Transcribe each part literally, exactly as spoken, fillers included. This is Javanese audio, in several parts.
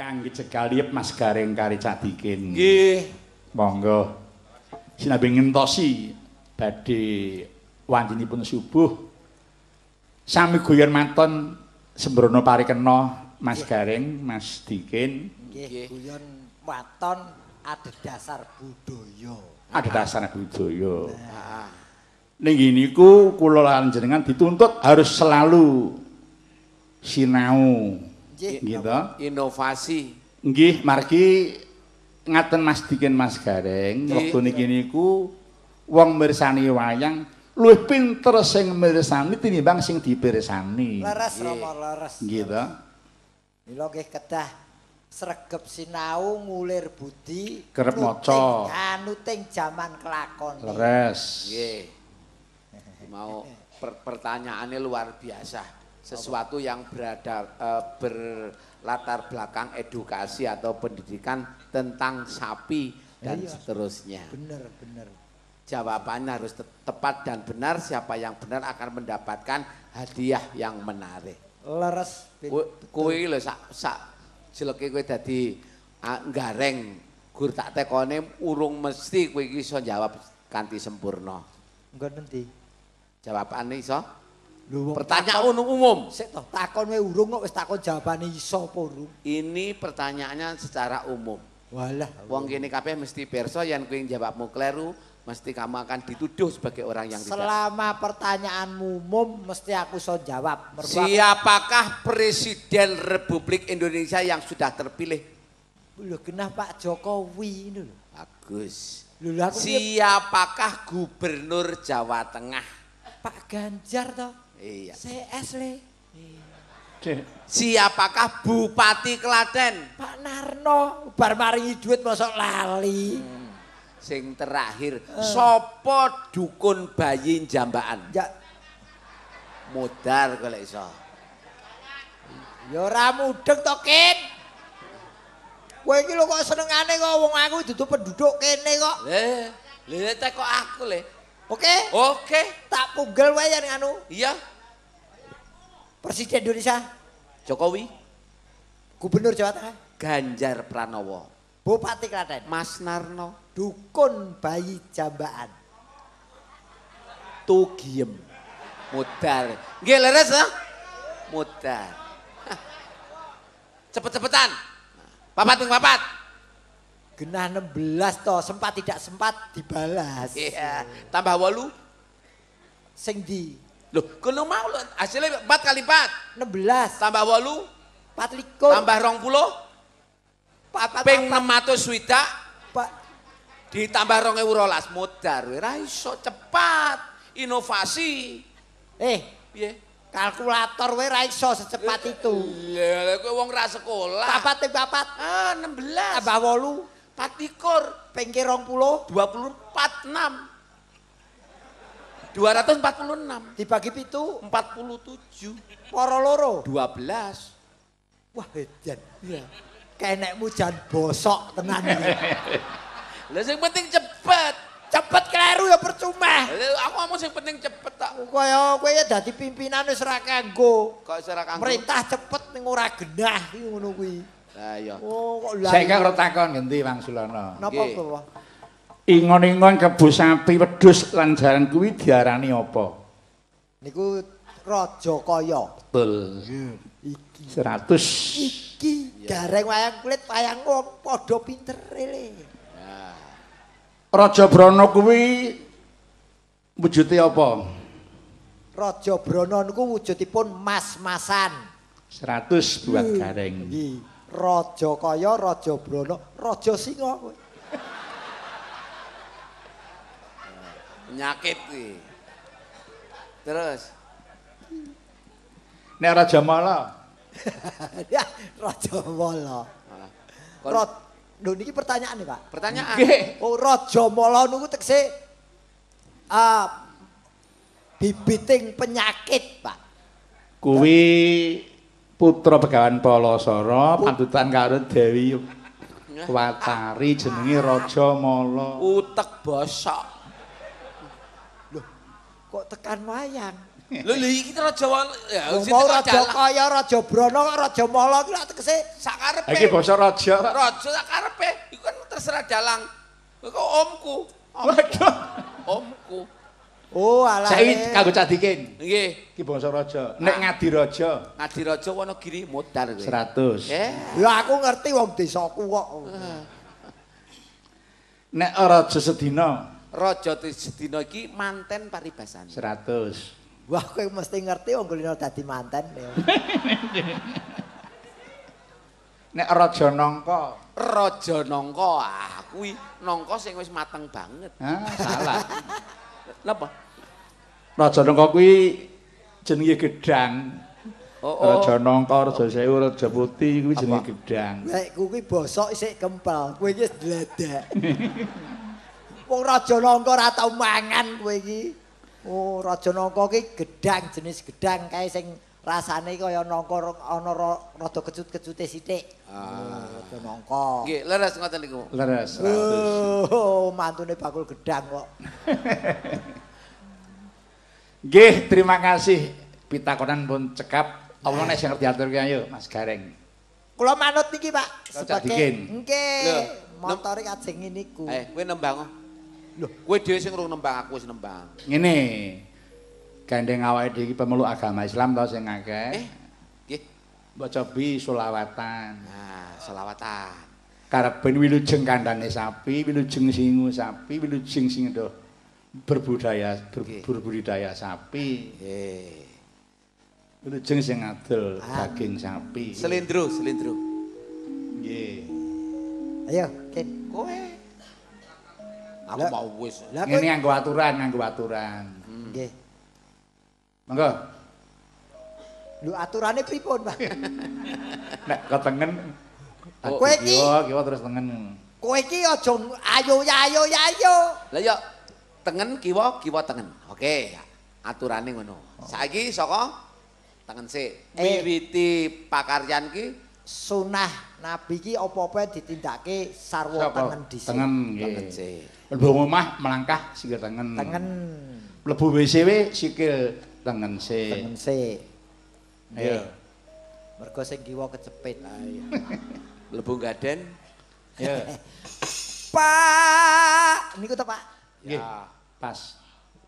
Kangge cegal liep Mas Gareng kari Cadikin. Nggih. Monggo. Sinambi ngentosi badhe wancinipun subuh. Sami guyon maton sembrono parikena Mas Gareng, Mas Dikin. Nggih, guyon maton ada dasar budaya. Ada dasar budaya. Nah. Ning niku kula lan jenengan dituntut harus selalu sinau. Nggih, gitu. Inovasi. Nggih, margi ngaten Mas Dikin Mas Gareng, wektu niki niku wong mirsani wayang luwih pinter sing mirsani tinimbang sing dipirsani. Leres Rama leres. Gitu. Mila nggih kedah sregep sinau ngulir budi kerep maca anuting jaman kelakon. Leres. Nggih. Mau per pertanyaannya luar biasa. Sesuatu yang berada uh, berlatar belakang edukasi atau pendidikan tentang sapi dan iya. seterusnya. Bener, bener. Jawabannya harus te tepat dan benar. Siapa yang benar akan mendapatkan hadiah yang menarik. Leres. Kuwi lho sak sak jeleke kowe dadi uh, gareng gur tak tekone urung mesti kowe iki iso jawab kanthi sempurna. Engko nanti. Jawabane iso? Lho, pertanyaan takon, umum. Sik toh, takon wae urung kok wis takon jawabane iso apa urung. Ini pertanyaannya secara umum. Walah. Wong kene kabeh mesti pirsa yen kowe jawabmu kleru, mesti kamu akan dituduh sebagai orang yang tidak. Selama pertanyaanmu umum mesti aku iso jawab. Mertua siapakah Presiden Republik Indonesia yang sudah terpilih? Lho genah Pak Jokowi ini lho. Bagus. Lho aku siapakah Gubernur Jawa Tengah? Pak Ganjar toh. Iya. C S le. Siapakah Bupati Klaten? Pak Narno. Bar maringi duit mosok lali. Hmm. Sing terakhir, uh. Sopo dukun bayi Jambaan? Ya. Modar kalau iso. Ya ora mudeng to, Kin. Kowe iki lho kok senengane kok wong aku dudu penduduk kene kok. Leh, leh teko aku le. Oke? Oke. Tak punggal wae yen anu. Iya. Presiden Indonesia Jokowi. Gubernur Jawa Tengah Ganjar Pranowo. Bupati Klaten Mas Narno. Dukun bayi Jambaan Tugiem. Modal. Nggih leres ha? Modal. Cepet-cepetan. Papat ping papat. Genah enam belas toh, sempat tidak sempat dibalas. Iya. Tambah walu. Sing di. Loh, kono mau lho hasilnya empat kali empat. enam belas. Tambah walu. empat likur. Tambah rong puluh. Ping enam atus swidak. Pak. Ditambah rong ewu rolas. Modar. Ora iso cepat. Inovasi. Eh. Piye? Kalkulator wae ra iso secepat itu. Lah kowe wong ra sekolah. Papat ping papat. Ah, enam belas. Tambah walu. empat likur. Pengke rong puluh. dua puluh empat, enam. dua ratus empat puluh enam. Dibagi pitu. empat puluh tujuh. Poro loro. dua belas. Wah, edan. Iya. Kenekmu jan bosok tenan iki. Lah sing penting cepet. Cepet kleru ya percuma. Aku ngomong sing penting cepet tak. Kaya kowe ya dadi pimpinan wis ora kanggo. Kok ora kanggo. Perintah cepet ning ora genah iki ngono kuwi. Lah iya. Oh kok lha. Saiki karo takon ngendi Bang Sulana? Napa to? Ingon-ingon kebo sapi wedhus lan jaran kuwi diarani apa? Niku Raja Kaya. Betul. Iki seratus. Iki gareng wayang kulit wayang wong padha pintere le. Raja Brana kuwi wujude apa? Raja Brana niku wujudipun mas-masan. seratus buat gareng. Nggih. Raja Kaya, Raja Brana, Raja Singa kowe. Penyakit iki. Terus Nek Raja Mala. Ya, Raja Mala. Rot, lho niki pertanyaan nih, Pak. Pertanyaan. Oh, Raja Mala niku tekse uh, bibiting penyakit, Pak. Kuwi putra Begawan Palasara pantutan karo Dewi Watari jenenge Raja Mala. Utek bosok. Loh, kok tekan wayang. Lho lho iki raja ya mau raja kaya raja brana kok raja mala ki lak tegese sakarepe. Iki basa raja. Raja sakarepe iku kan terserah dalang. Kok omku. Waduh. Omku. Oh alah. Saiki kanggo Cadikin. Nggih. Iki basa raja. Nek Ngadiraja. Ngadiraja Wonogiri modar kowe. seratus. Eh. Ya aku ngerti wong desaku kok. Nek raja sedina. Raja sedina iki manten paribasane. seratus. Wah kowe mesti ngerti wong kulino dadi manten. Nek raja nangka. Raja nangka ah kuwi nangka sing wis mateng banget. Hah, salah. Napa? Raja nangka kuwi jenenge gedang. Oh, oh. Raja nangka, raja sewu, raja putih kuwi jenenge gedang. Lek kuwi bosok isih kempel, kowe iki wis dledak. Wong raja nangka ora tau mangan kowe iki. Oh, raja nangka ki gedang, jenis gedang kae sing rasane kaya nangka ana rada kecut-kecute sithik. Ah, raja nangka. Nggih, leres ngoten niku. Leres seratus. Oh, mantune bakul gedang kok. Nggih, terima kasih pitakonan pun cekap. Apa nek sing ngerti aturke ayo Mas Gareng. Kula manut niki, Pak. Sebagai nggih, motore kajeng niku. Eh, kowe nembang. Lho, kowe dhewe sing urung nembang, aku wis nembang. Ngene. Gandeng awake dhewe iki pemeluk agama Islam to sing akeh. Eh, nggih. Maca bi selawatan. Nah, selawatan. Karep ben wilujeng kandhange sapi, wilujeng singu sapi, wilujeng sing ndo berbudaya ber, berbudidaya sapi. Nggih. Wilujeng sing adol daging sapi. Selindro, selindro. Nggih. Ayo, Ken. Kowe. Aku mau wis. Ngene nganggo aturan, nganggo aturan. Nggih. Monggo. Lho aturane pripun, Pak? Nek ketengen kowe iki kiwa kiwa terus tengen. Kowe iki aja ayo ayo ayo. Lah ya tengen kiwa kiwa tengen. Oke, aturane ngono. Saiki saka tengen sik. Wiwiti pakaryan ki sunah Nabi ki apa-apa ditindakake sarwa tengen dhisik. Tengen tengen nggih. sik. Mlebu omah melangkah sikil tengen. Tengen. Mlebu W C W sikil tengen sik. Tengen sik. Ayo. Mergo sing kiwa kecepit. Ayo. Mlebu gaden. Ya. Pak, niku to, Pak. Nggih. Pas.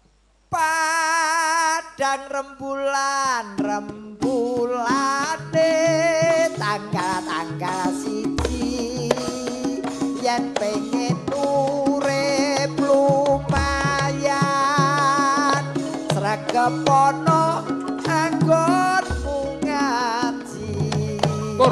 Padang rembulan, rembulane tanggal-tanggal siji yen pengen urip lumayan sregepono anggonmu ngaji. Pur.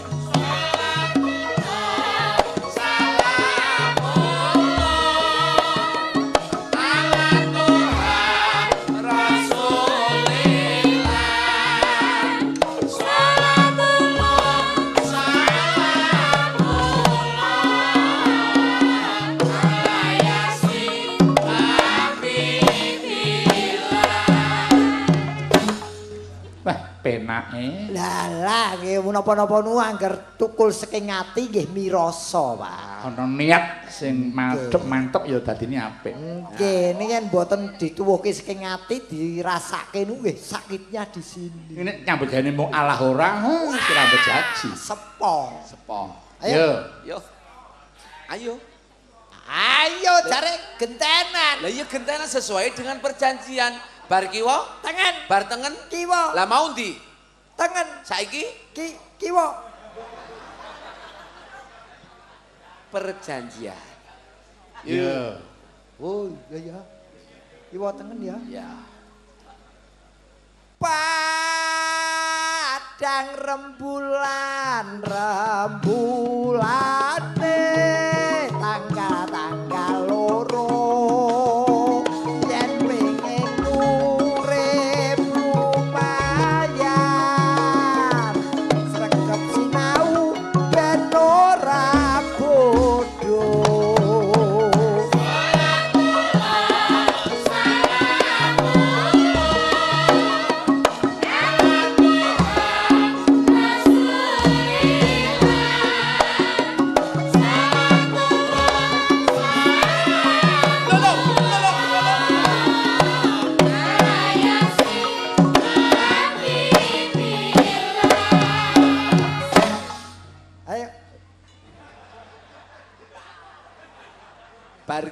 Penake. Lah lah nggih menapa-napa nu angger tukul saking ati nggih mirasa, Pak. Ana niat sing madhep mantep ya dadine apik. Nggih, niki yen mboten dituwuhke saking ati dirasake nu nggih sakitnya di sini. Ini nyambut gawe mung alah ora, kira bejaji. Sepo. Sepo. Ayo. Yo. Ayo. Ayo jare gentenan. Lah iya gentenan sesuai dengan perjanjian. Bar kiwa, Tengen. bar tengen, Kiwa. lah mau ndi? Tengen. Saiki Ki kiwa. perjanjian. Iya. Oh, iya ya. Kiwa tengen ya. Ya. Padang rembulan, rembulane tanggal-tanggal loro.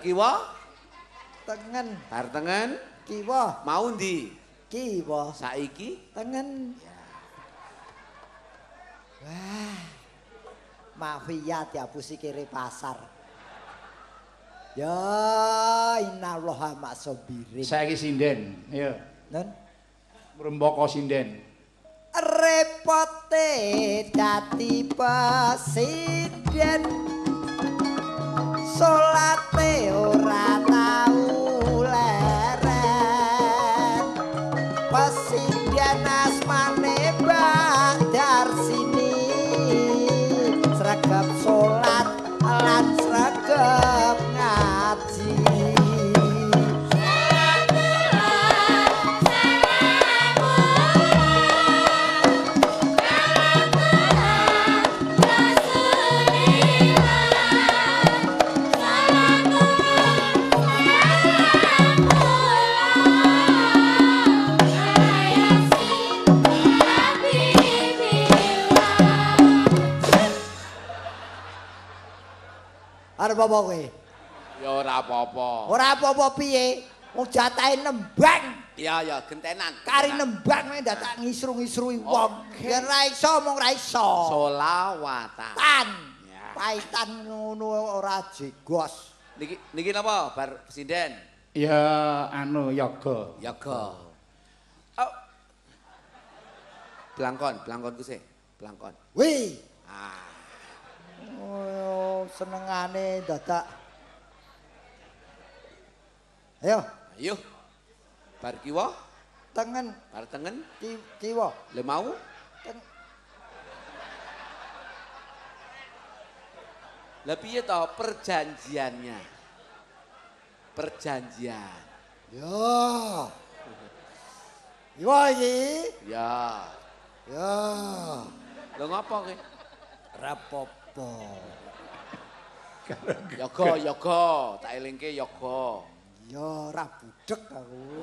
kiwa tengen. bar tengen Kiwa mau ndi? Kiwa Saiki tengen. Wah. Mafia diapusi kiri pasar. Ya innallaha ma'sabirin. Saiki sinden, ayo. Nun Mrembaka sinden. repote dadi presiden. Salate ora tau leren. Presiden asmane Badar sini. Sregep salat lan sregep ngaji. Arep apa kowe? ya ora apa-apa. Ora apa-apa piye? Wong jatahe nembang. Iya ya gentenan. Kari nembang nek dadak ngisru-ngisrui wong. Yen ra iso mung ra iso. Solawatan. Tan. Ya. Paitan ngono ora jegos. Niki niki napa bar presiden? Ya anu yoga. Yoga. Oh. Blangkon, blangkonku sih. Blangkon. Wih. Ah. Oh, senengane dadak. Ayo, Ayo. Bar kiwa, tengen bar tengen, ki, kiwa. le mau? Teng, Lah piye to perjanjiannya? Perjanjian. ya. Kiwa iki. Ya. Ya. Lho ngapa kowe? Rapopo. Yoga, yoga, tak elingke yoga. Ya ora budek aku.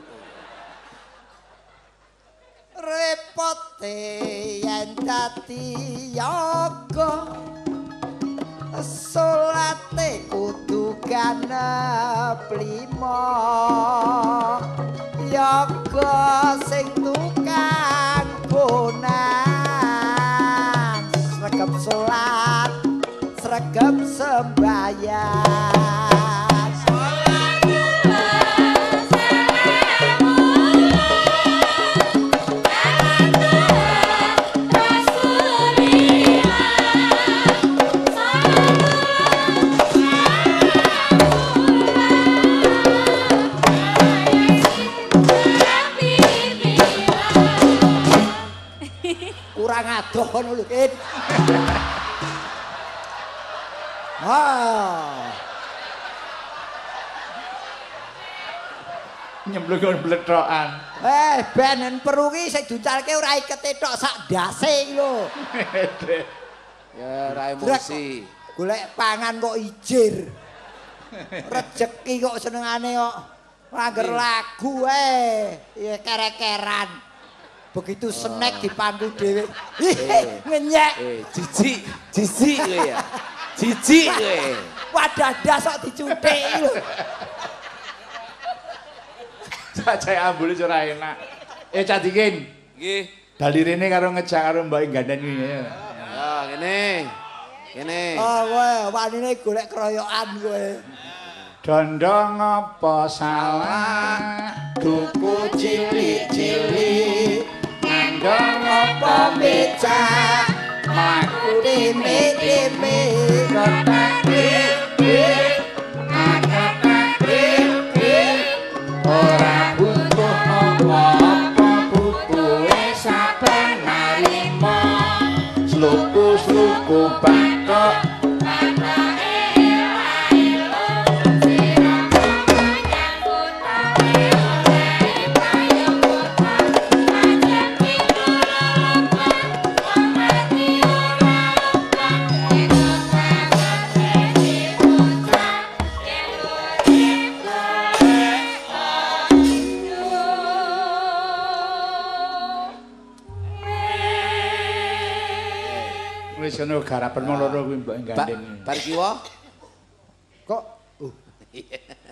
Repote yen dadi yoga. Salate kudu ganep lima. Yoga sing tukang bonan. Sregep salat, sregep sembahyang. Kurang adoh ngono lho, Kin. Ah. Nyemplung blethokan. Eh, benen peru ki sing ducalke ora ikete tok sak ndase iki lho. Ya ora emosi. Golek pangan kok ijir. Rezeki kok senengane kok ngangger lagu eh. Ya kerek-keran. Begitu snack dipangku dhewe. Ngenyek. Eh, jijik, jijik kowe ya. Jijik kowe. Wadah ndas kok dicuthiki lho. Cacai ambune ora enak. Eh Cadikin. Nggih. Bali rene karo ngejak karo Mbak Gandhen kuwi. Ya, ngene. Ngene. Oh, kowe wanine golek keroyokan kowe. Dondong apa salah tuku cilik-cilik ngandong apa becak maku deme-deme kotak-klik kotak-klik ora butuh apa-apa butuhe saben narima sluku-sluku batok wis ono garapen mung loro kuwi Mbak Gandhen. Bar kiwa? Kok uh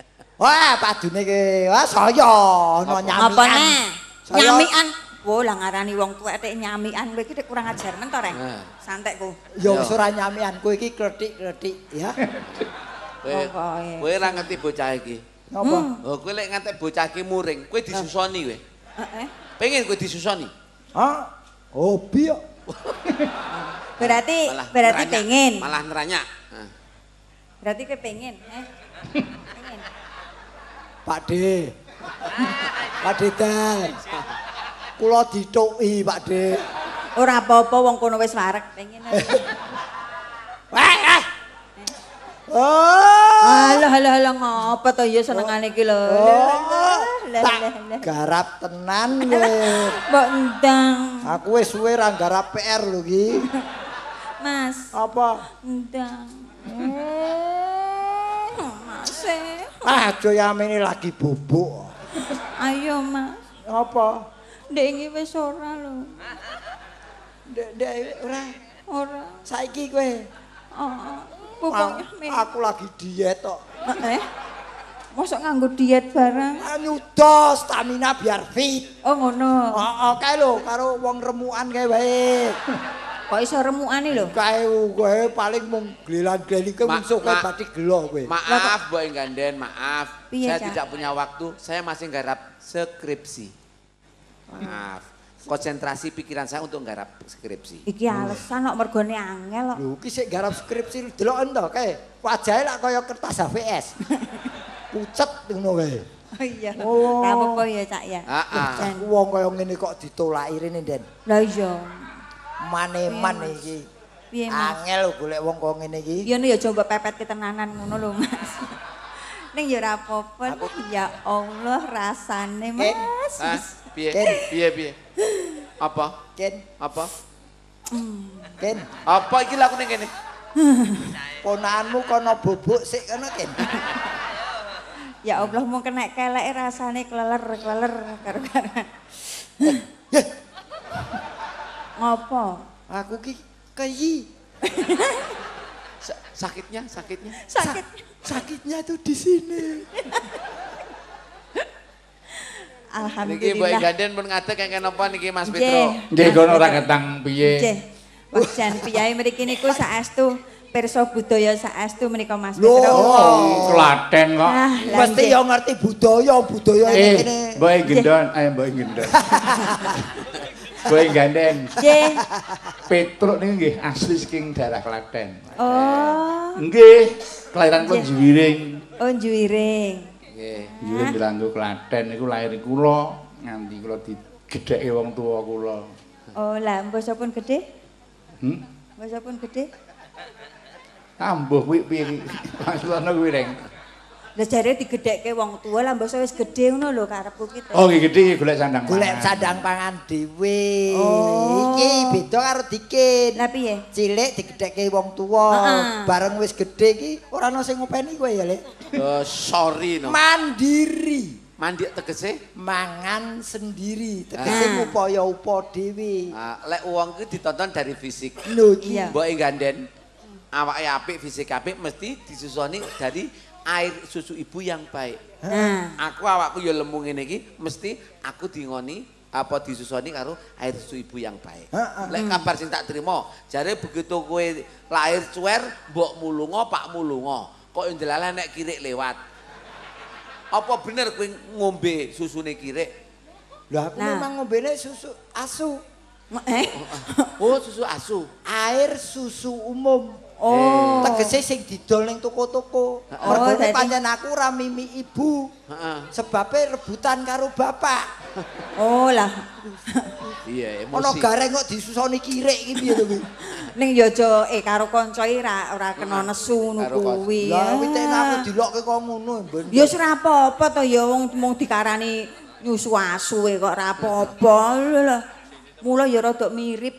Wah, padune ki. Wah, saya ana nyamikan. Apa nek? Nyamikan. Wo lah ngarani wong tuwek tek nyamikan kowe iki kurang ajar men to, Reng. Santekku. Ya wis ora nyamikan, kowe iki kletik-kletik ya. Kowe kowe ora ngerti bocah iki. Napa? Oh, kowe lek ngantek bocah iki muring, kowe disusoni kowe. Heeh. Pengen kowe disusoni. Hah? Hobi kok. Berarti Malah berarti neranyak, pengen. Malah neranyak. Berarti kowe pengen, eh? Pengen. Pak De. Pak De Dal. Kula dituki, Pak De. Ora apa-apa wong kono wis wareg, pengen. Wah, ah. Oh. Alah alah alah ngopo to ya senengane iki lho. Tak garap tenan kowe. Mbok ndang. Aku wis suwe ra garap P R lho iki. Mas. Apa? Ndang. Mas. Ah, Joyamene lagi bubuk. Ayo, Mas. Apa? Ndek iki wis ora lho. Ndek ndek ora. Ora. Saiki kowe. Heeh. Pokoknya aku lagi diet kok. Eh? Mosok nganggo diet barang? Nyuda stamina biar fit. Oh ngono. Heeh, kae lho karo wong remukan kae wae. Kok iso remukane lho? Kae kowe paling mung glelan-gleni ke musuh kowe pati gelo kowe. Maaf, Mbok Ganden, maaf. Piye, Saya Cak? tidak punya waktu. Saya masih nggarap skripsi. Maaf. Konsentrasi pikiran saya untuk nggarap skripsi. Iki alasan kok mergone angel kok. Lho iki sik garap skripsi deloken to kae. Wajahe lak kaya kertas H V S. Pucet ngono kae. Oh iya. Oh. Ora apa-apa ya, Cak ya. Heeh. Wong kaya ngene kok ditolaki rene, Den. Lah iya. Maneman iki. Piye, Mas? Angel golek wong kaya ngene iki. Ya ya coba pepet ketenanan ngono lho, Mas. Ning ya ora apa-apa. Ya Allah rasane, Mas. Ah, piye? Ken. Piye piye? Apa? Ken, Apa? Ken. Apa iki lakune kene? Ponakanmu kono bubuk sik kono, Ken. Ya Allah mau kena kelek rasane kleler-kleler karo-karo. Ngopo? Aku ki keyi. Sa- sakitnya, sakitnya. Sakit. Sakitnya tuh di sini. Niki Mbok Alhamdulillah. Ganden pun ngadeg kengken napa niki Mas Nggih. Petro? Nggih kono ora ketang piye. Nggih. Wajan piyae mriki niku saestu pirsa budaya saestu menika Mas Loh. Petro. Oh, Klaten kok. Ah, lah Mesti nggih. yo ngerti budaya, budaya Eh, kene. Mbok Gendon, eh Mbok Gendon. Mbok Ganden. Nggih. Petruk niku nggih asli saking daerah Klaten. Oh, Nggih, kelahiran kula Juwiring. oh Juwiring. Nggih. Juwiring Diranggo Klaten niku lahir kula nganti kula digedheki wong tuwa kula. Oh, lah mbasa pun gede? Hmm? Mbasa pun gede? Ambuh kuwi piye iki? Maksudane kuwi Reng. Lah jare digedhekke wong tua lah mbasa wis gedhe ngono lho karepku ki. Oh, nggih gedhe golek sandang Golek pangan. sandang pangan dhewe. Oh. Iki beda karo dikin. Lah piye? Cilik digedhekke wong tuwa, Heeh. bareng wis gedhe iki ora ana sing ngopeni kowe ya, Le. Oh, sorry no. Mandiri. Mandi tegese Mangan sendiri, tegese Ah. ngupaya-upa dhewe. ah, lek wong iki ditonton dari fisik. Lho iki. Iya. Mbok Ganden awake apik, fisik apik mesti disusoni dari air susu ibu yang baik. Nah, Aku awakku ya lemu ngene iki mesti aku dingoni apa disusoni karo air susu ibu yang baik. Heeh. Lek kabar sing tak trimo, jare begitu kowe lahir cuwer, mbok mulunga, pak mulunga. Kok yo ndelalah nek kirik lewat. Apa bener kowe ngombe susune kirik? Lah aku Nah. memang ngombene susu asu. eh. Oh, susu asu. Air susu umum. Oh. Tegese sing didol ning toko-toko. Oh, Mergone dadi- pancen aku ora mimi ibu. Heeh. Sebabe rebutan karo bapak. Oh lah. Iya, Ono emosi. gareng kok disusoni kirik iki piye to kuwi? Ning yo aja eh karo kanca iki ora ora kena nesu ngono Karo kanca. kuwi. Lah kuwi ten aku Ah. dilokke kok ngono ben. Ya wis ora apa-apa to ya wong mung dikarani nyusu asu e kok ora apa-apa. Lho lho. Mula ya rada mirip.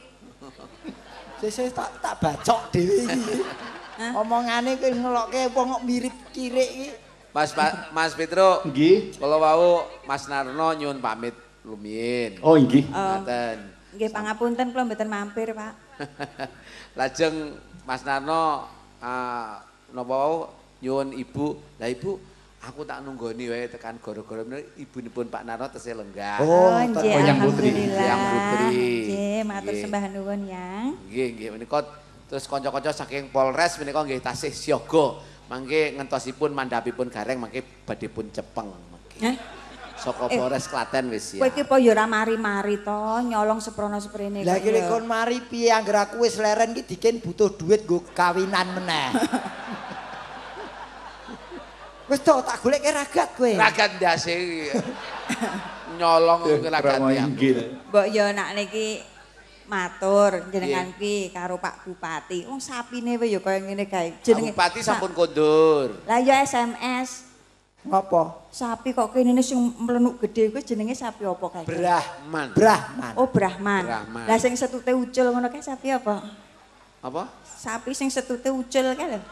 Sese tak tak bacok dhewe iki. Omongane kuwi ngelokke wong kok mirip kirik iki. Mas Pa- Mas Petro, Nggih. kalau wau Mas Narno nyuwun pamit lumiyin. Oh, nggih. Ngaten. Nggih pangapunten kula mboten mampir, Pak. Lajeng Mas Narno uh, napa wau nyuwun Ibu, lah Ibu Aku tak nunggoni wae tekan gara-gara ibunipun Pak Narno tesih lenggah. Oh, nggih, Yang Putri. alhamdulillah. Yang Putri. Nggih, matur Nggih. sembah nuwun, Yang. Nggih, nggih menika terus kanca-kanca saking Polres menika nggih tasih siaga. Mangke ngentosipun mandhapipun gareng mangke badhe pun cepeng. Hah? Saka Eh, Polres Klaten wis Kowe ya. iki apa ya ora mari-mari to, nyolong seprono-seprene. Lah iki lek kon mari piye angger aku wis leren iki dikin butuh duit nggo kawinan meneh. Wis to tak goleke ragat kowe. Ragat ndase nyolong ragat ya. Mbok ya nak niki matur jenengan ki karo Pak Bupati. Wong sapine wae ya kaya ngene kae. Jenenge Bupati sampun kondur. Lah ya S M S. Ngopo? Sapi kok kene sing mlenuk gedhe kuwi jenenge sapi apa kae? Brahman. Brahman. Oh, Brahman. Brahman. Lah sing setute ucul ngono kae sapi apa? Apa? Sapi sing setute ucul kae lho.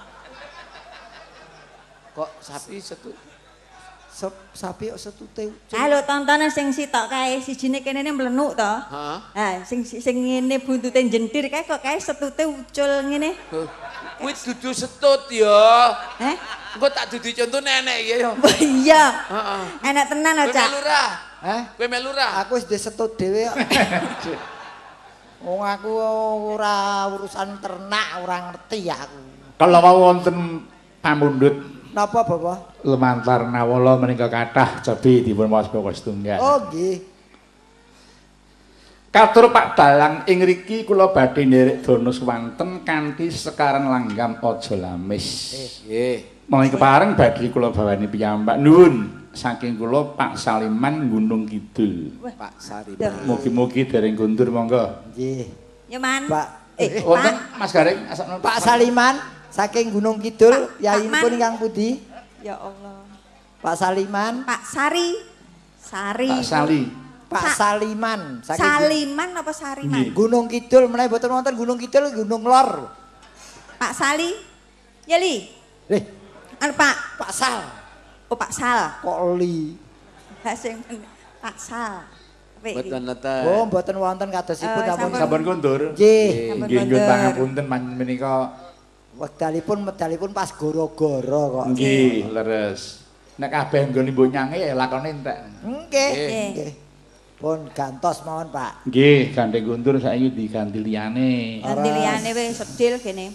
Kok sapi setu Sep, sapi kok setute ucul. Halo tontonan sing sitok kae sijine kene mlenuk to. Heeh. Ha, sing sing ngene buntute jendir kae kok kae setute ucul ngene. Kuwi dudu setut ya. Heh? Engko tak dudu contoh nenek ya ya. Oh iya. Heeh. Enak tenan Kowe lho, Cak. melurah. Heh? Kowe melurah. Aku wis disetut dhewe kok. Wong aku ora urusan ternak, ora ngerti aku. Kalau mau wonten pamundhut Napa, Bapak? lumantar nawala menika kathah cobi dipun maos pokok setunggal. Oh, nggih. Katur Pak Dalang ing riki kula badhe nderek dana swanten kanthi sekaran langgam aja lamis. Nggih. Mulai kepareng badhe kula bawani piyambak nuwun saking kula Pak Saliman Gunung Kidul. Pak Sariman. Mugi-mugi dereng kundur monggo. Nggih. Ya man. Pak Eh, Wonten Pak. Mas Gareng asal Pak Saliman saking Gunung Kidul, Pak- yainipun Pak Man. ingkang pundi? Ya Allah. Pak Saliman, Pak Sari. Sari. Pak Sali. Pak Sa- Saliman saking Saliman apa Sariman? Nggih. Gunung Kidul, meneh boten wonten Gunung Kidul, Gunung Lor. Pak Sali. Ya Li. Eh, Anu Pak. Pak Sal, Oh Pak Sal. kok li? Lah sing Pak Sal. Apa iki? Betul neten. Oh, mboten wonten kadosipun Eh, namun sampun. Sampun kundur. nggih. Sampun Nggih nyuwun kundur. pangapunten menika Wekdalipun medalipun pas goro-goro kok. nggih leres. Nek kabeh nggone mbok nyanyi ya lakone entek. Nggih. Nggih. Nggih. Pun gantos mawon, Pak. Nggih, gandeng kundur saiki diganti liyane. Ganti liyane wis sedil kene.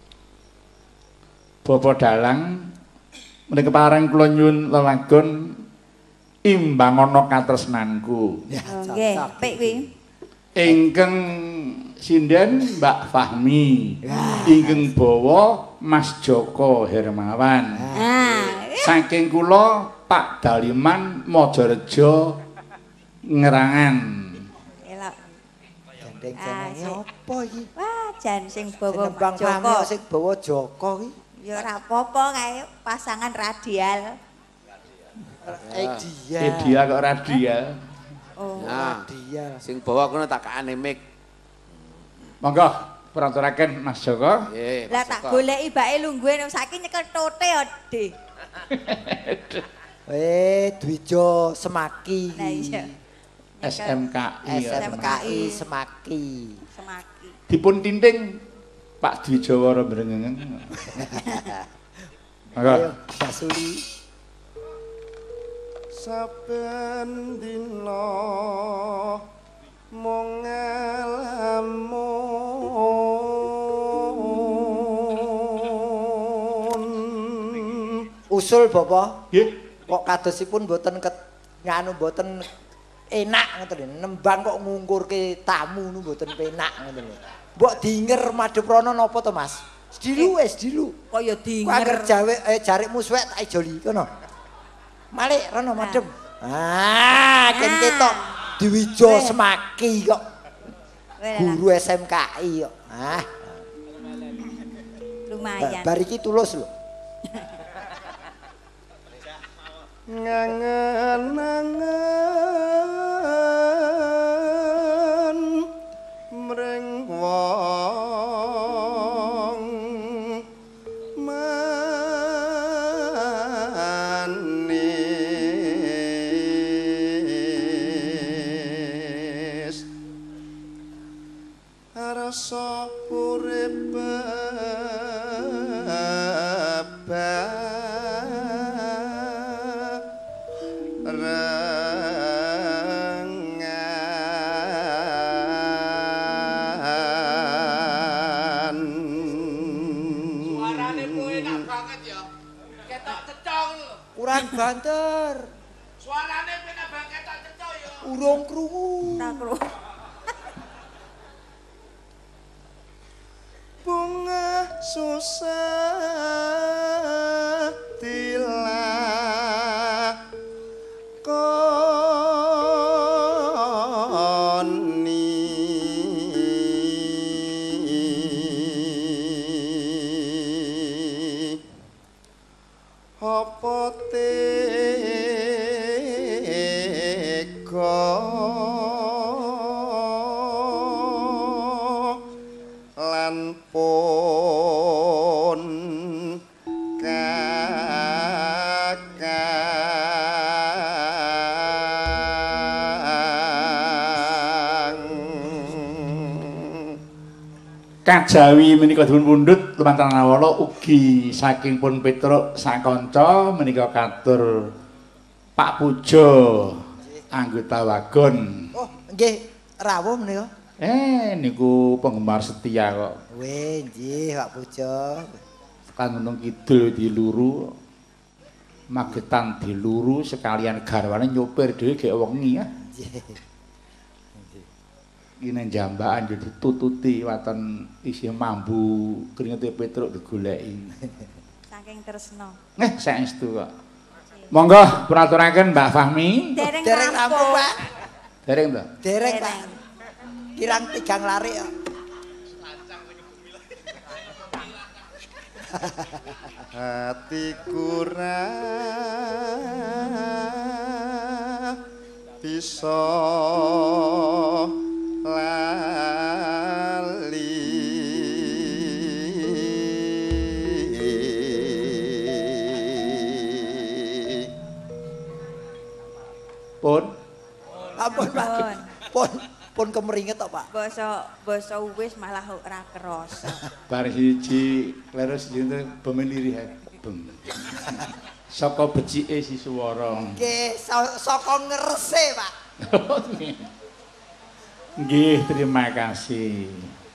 Bapak Dalang menika pareng kula nyuwun lelagon imbang ana katresnanku. Ya, Oh, nggih, cocok. pik kuwi. Ingkang sinden Mbak Fahmi. Ingkang bawa Mas Joko Hermawan. Ah, Saking kula Pak Daliman Majareja Ngerangan. elok. Gandeng Ah, jenenge sik. apa iki? Wah, jan sing bawa Nembang Joko. Fahmi sing bawa Joko iki. Ya ora apa-apa kae pasangan radial. Eh dia. Eh dia kok radial. Oh. Nah, Dia. sing bawa kono tak kaane mik. Monggo peranturaken Mas Joko. Nggih. Lah Mas tak Joko. goleki bake lungguhe saiki nyekel tote ya, Dik. Eh, Dwijo Semaki. Nah iya. S M K I. S M K I Semaki. Semaki. Dipun tinting Pak Dwijawara Brengeng. Monggo. Ayo, Basuli. Saben dina mung ngelamun Usul Bapak, Nggih. kok kadosipun mboten ket nganu mboten enak ngoten lho. Nembang kok ngungkurke tamu nu mboten penak ngoten lho. Mbok dinger madhep rono napa to, Mas? Sedilu wis, sedilu. Kaya Ku anger dinger. jawe eh jarikmu suwek tak ijoli kono. Malik rono madhep. Ah, ken Ah. ketok Dwijo Weh. Semaki kok. Weh, lah, Guru S M K I kok. Ah, lumayan. bar iki tulus lho. ngangen-angen mring wong manis rasa urip banter. Suarane pena bangke tak cecok ya. Urung krungu. Ora krungu. Bunga susah dilakoni apa tega lan pun Kajawi menika dipun pundhut lumantar nawala ugi saking pun Petruk sakanca menika katur Pak Pujo anggota wagon. Oh, nggih rawuh menika. Eh niku penggemar setia kok. Weh, nggih Pak Pujo. Kan Gunung Kidul diluru. Magetan diluru sekalian garwane nyopir dhewe gek wengi ya. Nggih. Ini jambaan jadi ditututi watan isih mambu keringetnya Petruk digoleki. Saking tresno. Eh, saestu kok. Monggo puraturaken Mbak Fahmi. Dereng Dereng rampung, Pak. Dereng to? Dereng, Pak. Kirang tigang lari kok. hatiku ra bisa lali Pun Ampun, Pak. Pun pun kemeringet tok, Pak. Basa basa wis malah ora kerasa. bar siji leres jenenge bemeliri hae. Bem. Saka becike si swara. Nggih, saka ngerese, Pak. Nggih, terima kasih.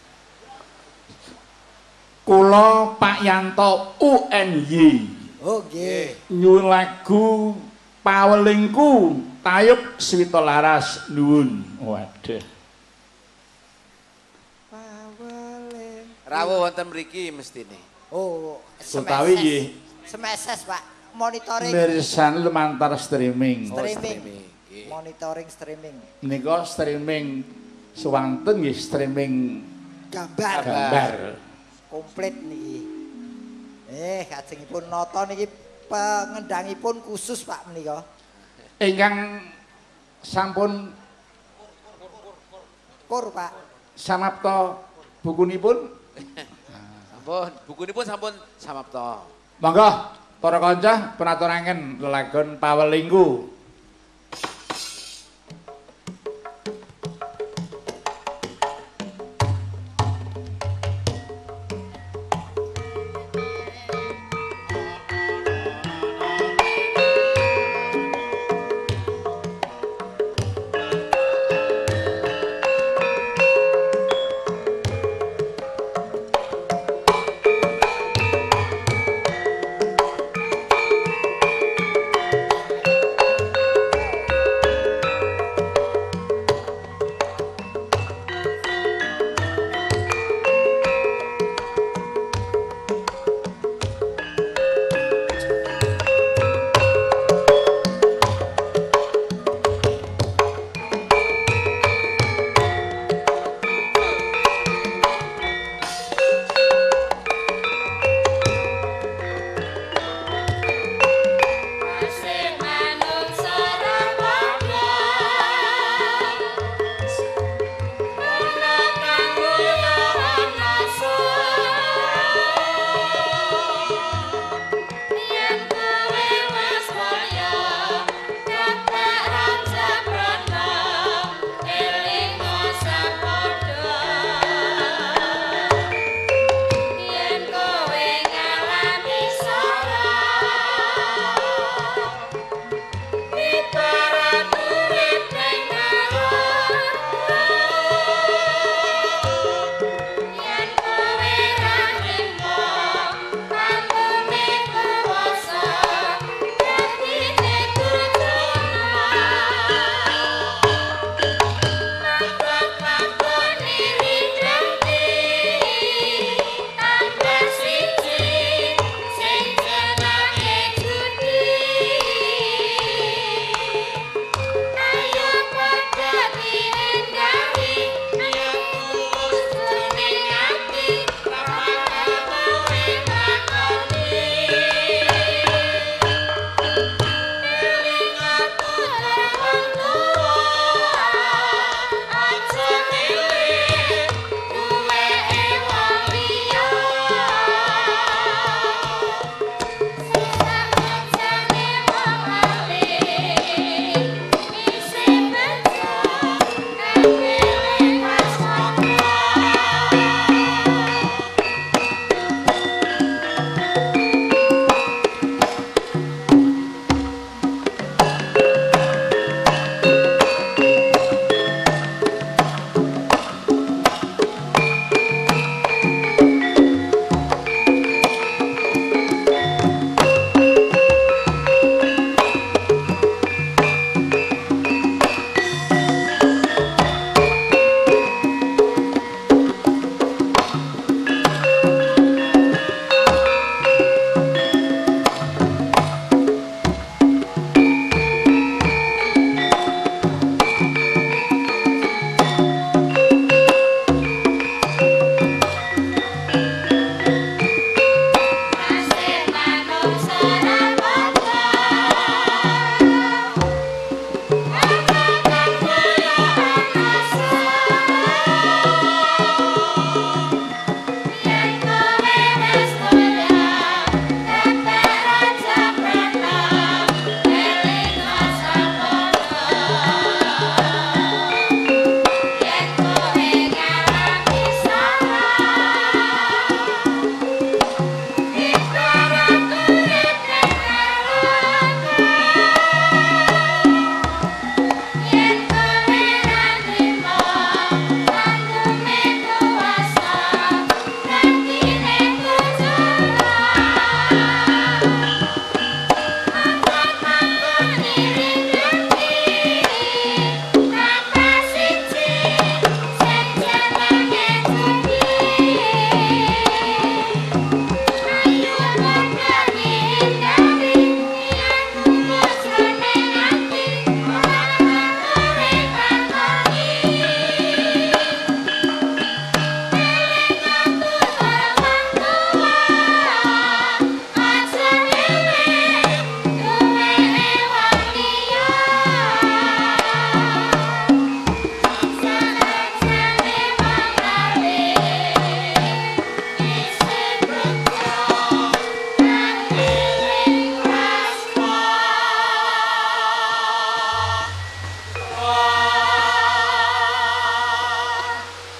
Kula Pak Yanto U N Y. Oh, nggih. Nyuwun lagu Pawelingku Tayub Swita Laras nuwun. Waduh. Paweling. Rawuh wonten mriki mestine. Oh, Utawi nggih. Semeses, Pak. Monitoring. Mirsan lumantar streaming. Streaming. Nggih. Monitoring streaming. Menika streaming swanten nggih streaming Gambar. gambar. Komplit niki. Eh, kajengipun nata niki pengendangipun khusus Pak menika. Ingkang sampun Kur, Pak. samapta bukunipun. Sampun, bukunipun sampun samapta. Monggo para kanca penaturaken lelagon Pawelingku.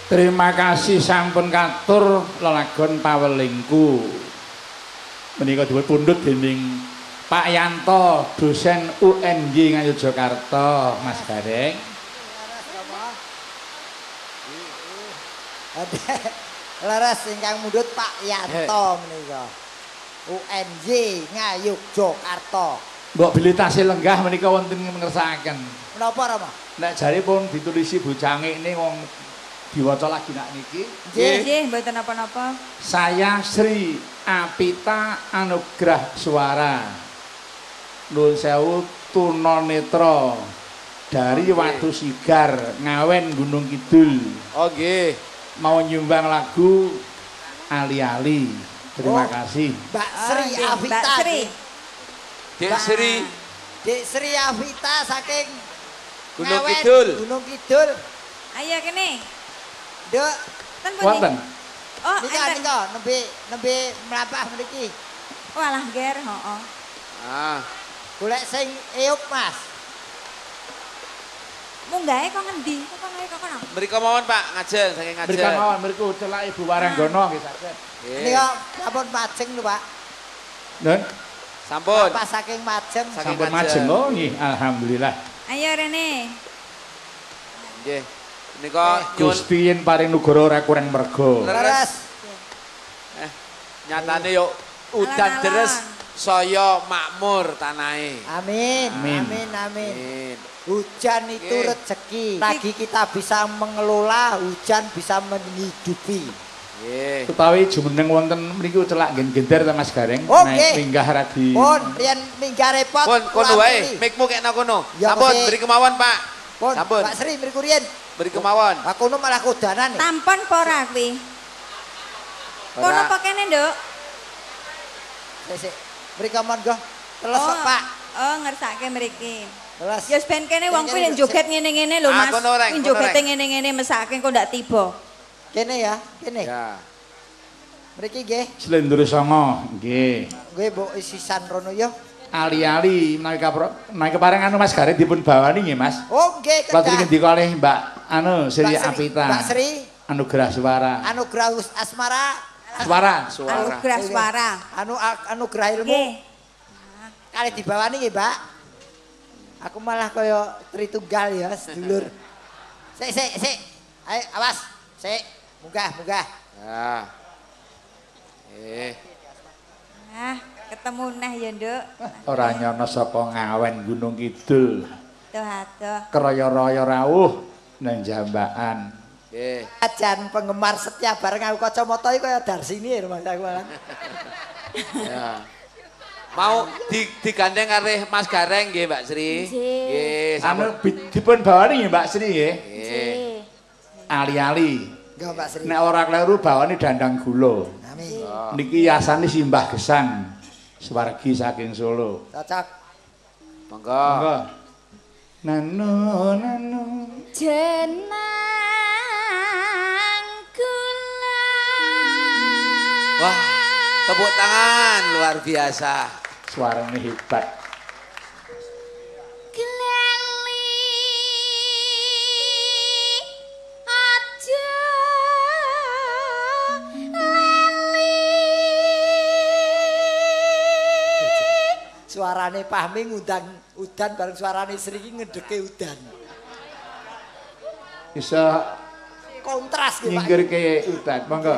Terima kasih sampun katur lelagon pawelingku. Menika dipundhut dening Pak Yanto, dosen U N Y Ngayogyakarta, Mas Gareng. Leres ingkang mundhut Pak Yanto menika. U N Y Ngayogyakarta. Mbok bilih tasih lenggah menika wonten ngersakaken. Menapa Rama? Nek jaripun ditulisi Bocangik ini wong diwaca lagi nak niki. Nggih, nggih, mboten napa-napa. Saya Sri Apita Anugrah Suara. Nuwun sewu tunanetra dari Watu Sigar, Ngawen Gunung Kidul. Oh nggih. Mau nyumbang lagu Ali-ali. Terima Oh, kasih. Mbak Sri Oh, nggih, Avita. Mbak Sri. Dek Sri Dek Sri Avita saking Gunung Ngawen, Kidul. Gunung Kidul. Ayo kene. Dek, Ten pundi? Wonten. Oh, nika enten. nika nembe nembe mlampah mriki. Oh, alah ger, heeh. Ah, Golek sing eop, Mas. Munggahe kok ngendi? Kok ngae kok kono? mriko mawon Pak, ngajeng saking ngajeng. Mrikan mawon mriku celak Ibu Waranggono nggih saged. Nggih. Nika sampun majeng lho, Pak. Nun, Sampun. Pas saking majeng. Saking sampun majeng oh nggih, alhamdulillah. Ayo Rene. Nggih. Nika nyuwun Gusti yen paring nugara ora kurang merga. Leres. eh nyatane yo udan Alon-alon. deres saya makmur tanahe. Amin. Amin. Amin, amin. Amin. Hujan itu Nggih. rezeki. Lagi kita bisa mengelola, hujan bisa menghidupi. Nggih. Utawi jumeneng wonten mriku celak gen-gender ta Mas Gareng. Oke. Nek minggah radi. Pun, riyen minggah repot. Pun kono kula wae, pilih. mikmu kekno kono. Ya, Sampun mesti. beri kemawon Pak. Pun, Sampun. Pak Sri mriku riyen. Beri kemawon. Aku nu malah kodanan nih. Tampon apa ora kuwi? Kono Ora. apa kene, Nduk? Sik sik. Mriko monggo. Teles Oh, kok, Pak. Oh, ngersake mriki. Teles. Ya ben kene wong kuwi nek Kene, joget ngene-ngene lho, Ah, Mas. kono reng, Kuwi kono jogete reng. ngene-ngene mesake kok ndak tiba. Kene ya, kene. Ya. Mriki nggih. Slendur Songo nggih. Nggih, Mbok sisan rono ya. Ali-ali menawi kapro menawi kepareng anu Mas Gareng dipun bawani nggih Mas. Oh, nggih, Kula kedah. ngendika kalih Mbak anu Sri Mbak Sri, Apita. Mbak Sri. Anugerah Suara. Anugerah Asmara, Suara. Suara. Anugerah suara. anu anugerah ilmu. Nggih. Kali dibawani nggih, Mbak. Aku malah kaya Tritunggal ya, sedulur. Sik, sik, sik. Ayo, awas. Sik. Munggah, munggah. Ya. Eh, Nah, ketemu neh ya, Nduk. Ora nyono saka Ngawen Gunung Kidul. Tuh, aduh. Kraya-raya rawuh nang Jambakan. nggih. Ajan penggemar setia bareng aku kacamata iki kaya Darsini ya, Mas aku malah. Ya. Mau di, digandeng karo Mas Gareng nggih, Mbak Sri. Nggih, sampun. Anu bi- dipun bawani nggih Mbak Sri nggih. Nggih. Ali-ali. Enggak, Mbak Sri. Nek ora kleru bawani dandang gula. Amin. Niki yasane Simbah Gesang. Suwargi saking Solo. Cocok. Monggo. Monggo. Nano nano. Jenang kula. Wah, tepuk tangan luar biasa. Suarane hebat. Gleli aja lali. Suarane Pahmi ngundang udan bareng suarane Sri iki ngedeke udan. Bisa Kontras ki, Pak. nyingkirke udan. Monggo.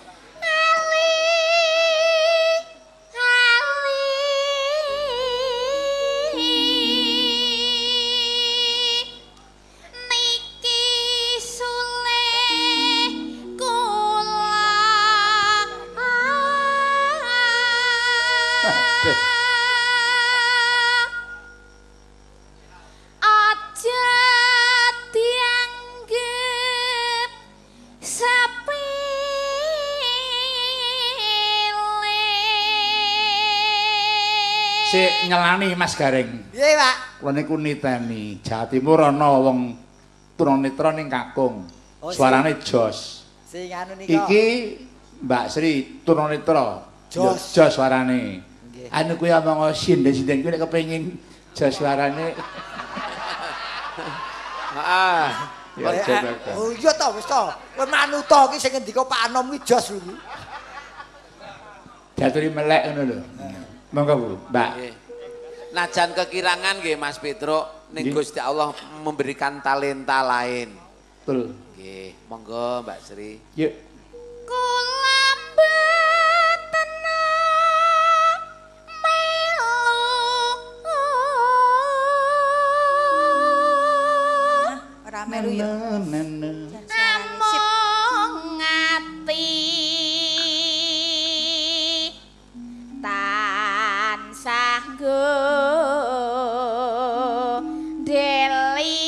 Niki sule kula aja dianggep sepele. Sik nyelani Mas Gareng. Piye, Pak? Kula niku niteni, Jawa Timur ana wong tunanetra ning Kakung. Oh, Suarane jos. Sing anu nika. Iki Mbak Sri tunanetra. Jos. Ya, jos suarane. Nggih. Anu kuwi omong sinden-sinden kuwi nek kepengin jos suarane. Heeh. Ya Eh, aja eh, Bapak. Oh iya to wis to. Kowe manuta iki sing ngendika Pak Anom iki jos lho. Diaturi melek ngono lho. Monggo Bu, Mbak. Nggih. Najan kekirangan nggih Mas Petruk ning Nggih. Gusti Allah memberikan talenta lain. Betul. Nggih, monggo Mbak Sri. Yuk. Kula mboten melu. Ora melu ya. Namung ngati tansah deli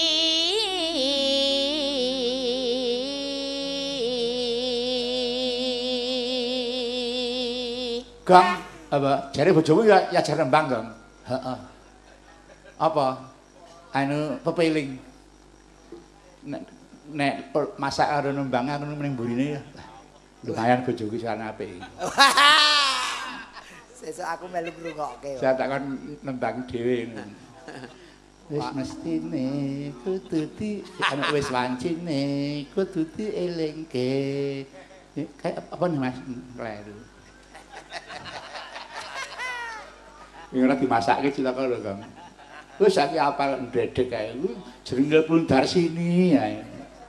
Gang apa? Jare bojomu ya ya jar nembang, Gang. Heeh. Apa? Anu pepeling. Nek nek masak karo nembang aku ning burine ya. Lumayan bojoku sing apik. Sesuk aku melu ngrungokke. Saya takon nembang dhewe ngono. Wis mestine kudu di ana wis wancine kudu dielingke. Kayak apa nih Mas? Kleru. Yang ora dimasakke cilaka lho, Kang. Wis saiki apal ndredeg kae. Jenenge Pundar sini ae.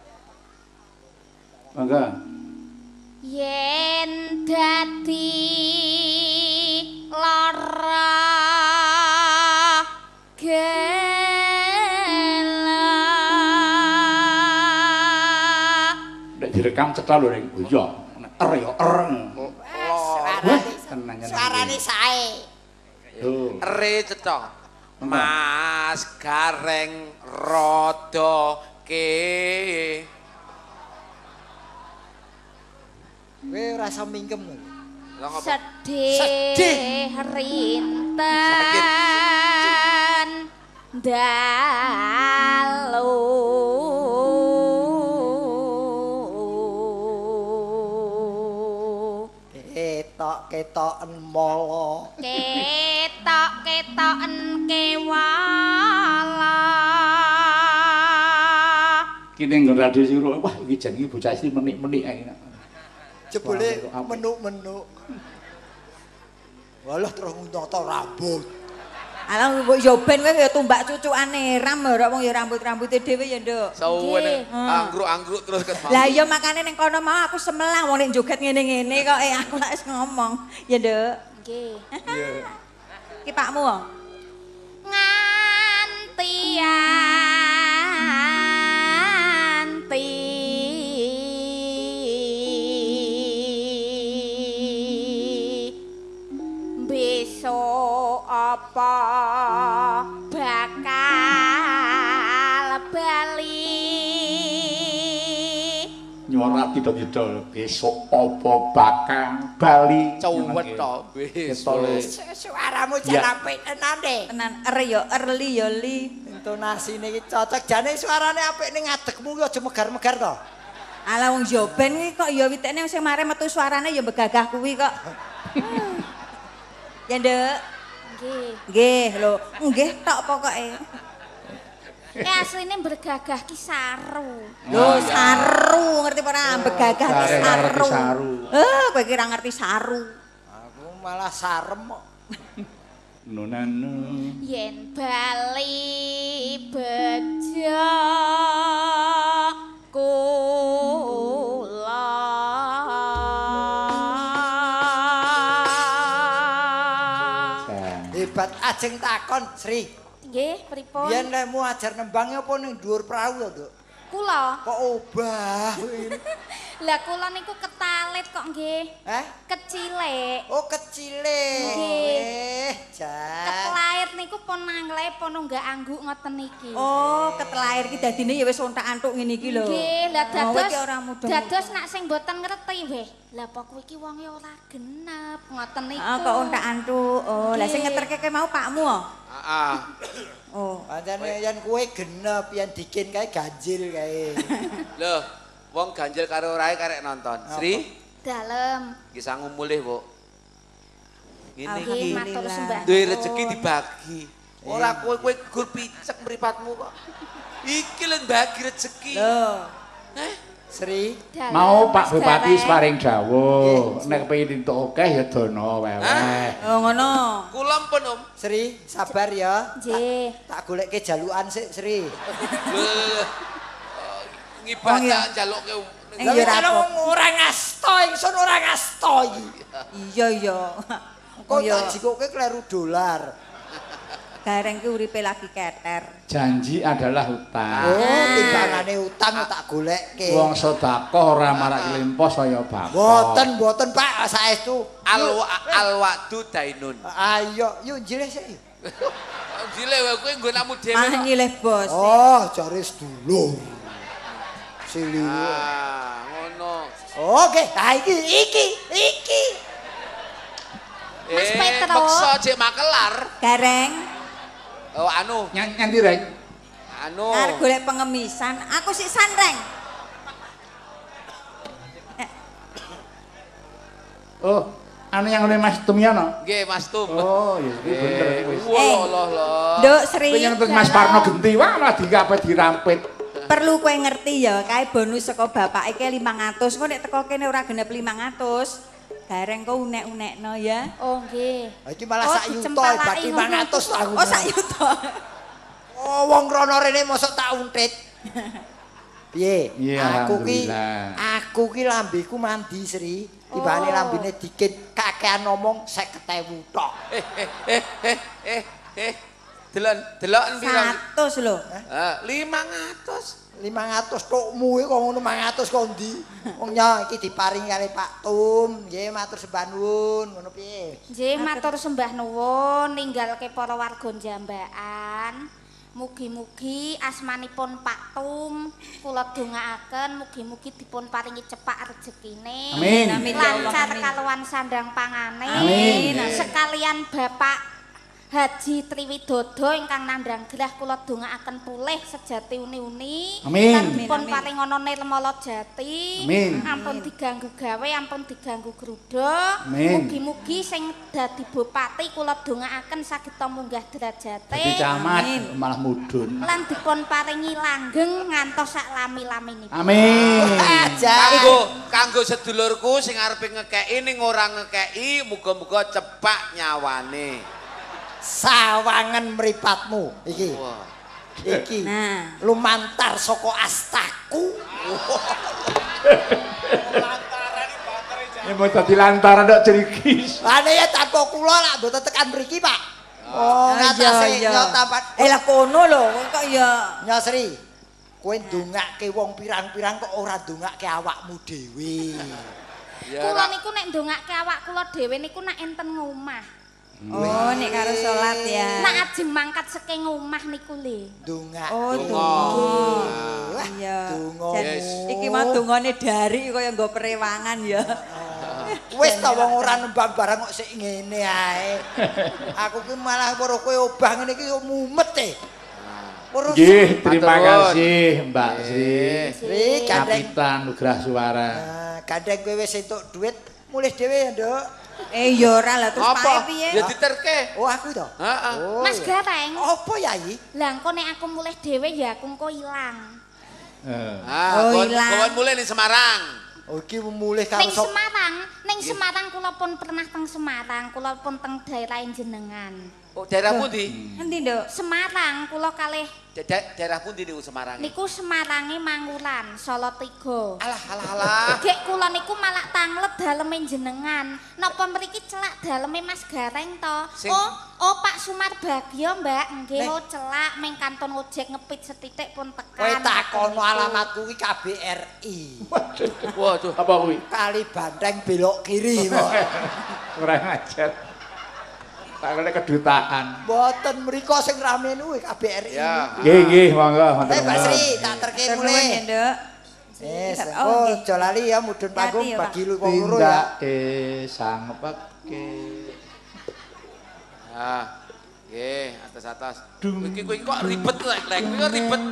Mangga. yen dadi lara gela Nek direkam cetha lho ning. Oh iya, er ya er. Suarane suarane sae. Tuh. Ere cetha. Mas Gareng Rodo ke. Kowe ora iso mingkem lho. Lah ngapa? sedih Sedih. rinten dalu Ketok-ketoken mala. ketok-ketoken kewala Kini nggon radio siro, wah iki jenenge bocah iki menik-menik ae. Jebule Wah, apa? menuk-menuk. Walah terus ngunta rambut. Alah mbok yo ben kowe ya tumbak cucukane ram ora wong ya rambut-rambuté dhewe ya, Nduk. Suwene anggruk-anggruk terus ket. Lah iya makane ning kono mau aku semelang wong nek joget ngene-ngene kok eh aku lak wis ngomong. Ya, Nduk. Nggih. Iya. Ki pakmu. Nganti anti besok apa bakal bali Nyuara tidak-tidak besok apa bakal bali. Cuwet to besok. Suaramu Ya. jan apik tenan deh. tenan er ya early ya li. Intonasine iki cocok. Jane suarane apik ning ngadegmu ki aja megar-megar to. Ala wong Joben iki kok ya witekne sing mare metu suarane ya begagah kuwi kok. Ya, Nduk. Nggih. Nggih, lho. Nggih tok pokoke. Eh asline bergagah ki saru. Lho, saru ngerti apa ora? Begagah ki Bareng ora ngerti saru. saru. Eh, kowe ki ora ngerti saru. Aku malah sarem kok. Nunanu. Yen bali bejo kula Hebat ajeng takon, Sri. nggih pripun Biyen lemu ajar nembang apa ning dhuwur prau to, Nduk? kula Kok obah. lah kula niku ketalit kok nggih Eh? kecilek Oh, kecile. Nggih. Eh, jan. ketlair niku pun nangle pun nggak angguk ngoten niki oh ketlair ki dadine ya wis ontak-antuk ngene iki lho nggih lah dados dados nak sing mboten ngerti weh lah apa kowe iki wonge ora genep ngoten niku oh kok ontak-antuk oh lah sing ngeterke kowe mau pakmu oh Heeh. oh Pancene yen kowe genep, yen dikin kae ganjil kae. Loh, wong ganjil karo rae karek nonton. Sri, dalem iki sangu mulih, Bu. Ngene nggih iki. matur sembah Duwe rezeki dibagi. Ora kowe kowe gur picek mripatmu kok. Iki lho bagi rezeki. Lho. Eh, Sri, mau Pak Bupati sparing dawuh, nek kepengin entuk akeh ya dana weweh. Oh ngono. kula pun Om. Sri, sabar ya. Nggih. Tak goleke jalukan sik, Sri. Lho. Ngibadah njalukke Lah ora ora ngasto ingsun ora ngasto iki. Iya iya. Kok tak jikoke kleru dolar. Gareng ki uripe lagi keter. Janji adalah hutang. Oh, timbangane utang tak goleke. Wong sedekah ora marak limpos kaya bapak. Mboten, mboten Pak, saestu. al al wa'du dainun. Ayo, yuk jileh sik. Jile wae kowe nggo namu dhewe. Mah nyileh bos. Oh, jare sedulur. Sili. Ah, ngono. Oke, nah iki iki iki. Mas Eh, Petro. Meksa jek makelar. Gareng Oh, anu, Nyan- Nyanti reng. anu. arep golek pengemisan, aku sik sanreng. Oh, anu yang oleh Mas Tumyono. Nggih, Mas Tum. Oh, iya iki bener iki wis. Wah, loh, loh. Nduk Sri. Kowe nyentuh Mas Parno genti wah malah dikape dirampit. Perlu kowe ngerti ya, kae bonus saka bapake ki lima ratus. Kok nek teko kene ora genep lima ratus. Gareng kok unek-unekno ya. Oh nggih. Iki malah Oh, sak yuta dicempalaki bagi lima ratus aku. Oh sak yuta. Oh, wong rono rene mosok tak untit. Piye? Iya, Aku ki alhamdulillah. aku ki lambeku mandi, Sri. Tibane Oh. lambene dikit kakean ngomong seket ewu tok. Eh, eh, eh, eh, eh, eh. Delon, delok pira? seratus lho. Eh, lima ratus. lima ratus tokmu iki kok ngono lima ratus kok ndi? Wong nya iki diparingi kali Pak Tum. Nggih matur sembah nuwun, ngono piye? Nggih matur sembah nuwun ninggalke para warga Jambakan. Mugi-mugi asmanipun Pak Tum kula dongaaken mugi-mugi dipun paringi cepak rezekine. Amin. Amin ya Allah, Lancar amin. kaluwan sandang pangane. Amin. Sekalian Bapak Haji Triwidodo ingkang nandhang gerah kula dongaaken pulih sejati uni-uni. Amin. Lan dipun Amin. paring ana nirmala jati. Amin. Ampun diganggu gawe, ampun diganggu grudha. Amin. Mugi-mugi sing dadi bupati kula dongaaken sageta munggah derajate. Dadi camat Amin. malah mudhun. Lan dipun paringi langgeng ngantos sak lami-laminipun. Amin. Aja. Kanggo kanggo sedulurku sing arepe ngekeki ning ora ngekeki, muga-muga cepak nyawane. Sawangan mripatmu iki. Wah. Iki. Nah. Lumantar saka astaku. Ini mau dadi lantaran ndak cerigis. Ane ya tanpa kula lak mboten tekan mriki, Pak. Oh, ngatasi yo tampat. Eh lah kono lho, kok ya Nyasri. Kowe ndongake wong pirang-pirang kok ora ndongake awakmu dhewe. Ya, Kula niku nek ndongake awak kula dhewe niku nek enten ngomah. oh nek karo salat ya. Nek ajeng mangkat saking omah niku le. Ndongak. Oh, Donga. donga. Iya. Donga. Jan, Yes. iki mah dongane dari kaya nggo perewangan ya. Wis ta wong ora nembang barang kok sik ngene ae. Aku ki malah karo kowe obah ngene iki yo mumet e. Urus Nggih, terima Matur. kasih Mbak Sri. Sri gandeng. Kapitan Nugrah Suara. Nah, gandeng kowe wis entuk dhuwit mulih dhewe ya, Nduk. Eh ya ora lah terus Apa? pae piye? Ya diterke. Oh, aku to. Heeh. Oh, Mas iya. Gareng, Apa Yai? lah engko nek aku mulih dhewe ya aku engko ilang. Eh. Ah, Oh, kon ilang. kon mulai ning Semarang. Oh, iki mulih karo Ning sop. Semarang, ning Semarang kula pun pernah teng Semarang, kula pun teng daerah jenengan. Oh, daerah pundi? Endi, Nduk? Semarang kula kalih Da- da- Daerah pundi niku Semarang? niku Semarange Mangulan, Salatiga. Alah, alah, alah. Gek kula niku malah tanglet daleme jenengan. Napa mriki celak daleme Mas Gareng to? Sing- Oh, oh Pak Sumar Bagio, Mbak. Nggih, Nek- oh celak ming kanton ojek ngepit setitik pun tekan. Kowe takono alamatku iki K B R I. Waduh. Apa kuwi? Kali Banteng belok kiri kok. Kurang ajar. Tak kene kedutaan. Mboten mriko sing rame kuwi K B R I. Ya. Nggih, nggih, monggo wonten. Eh, Mbak Sri, tak terke Ternuwun ya, mulih. Nduk. Yes, Oh, oh, nggih. aja lali ya mudhun panggung Hati ya, Pak. bagi lu wong loro ya. Tindake sang peke. Ah. Nggih, atas-atas. Iki kowe kok ribet lek lek kowe kok ribet.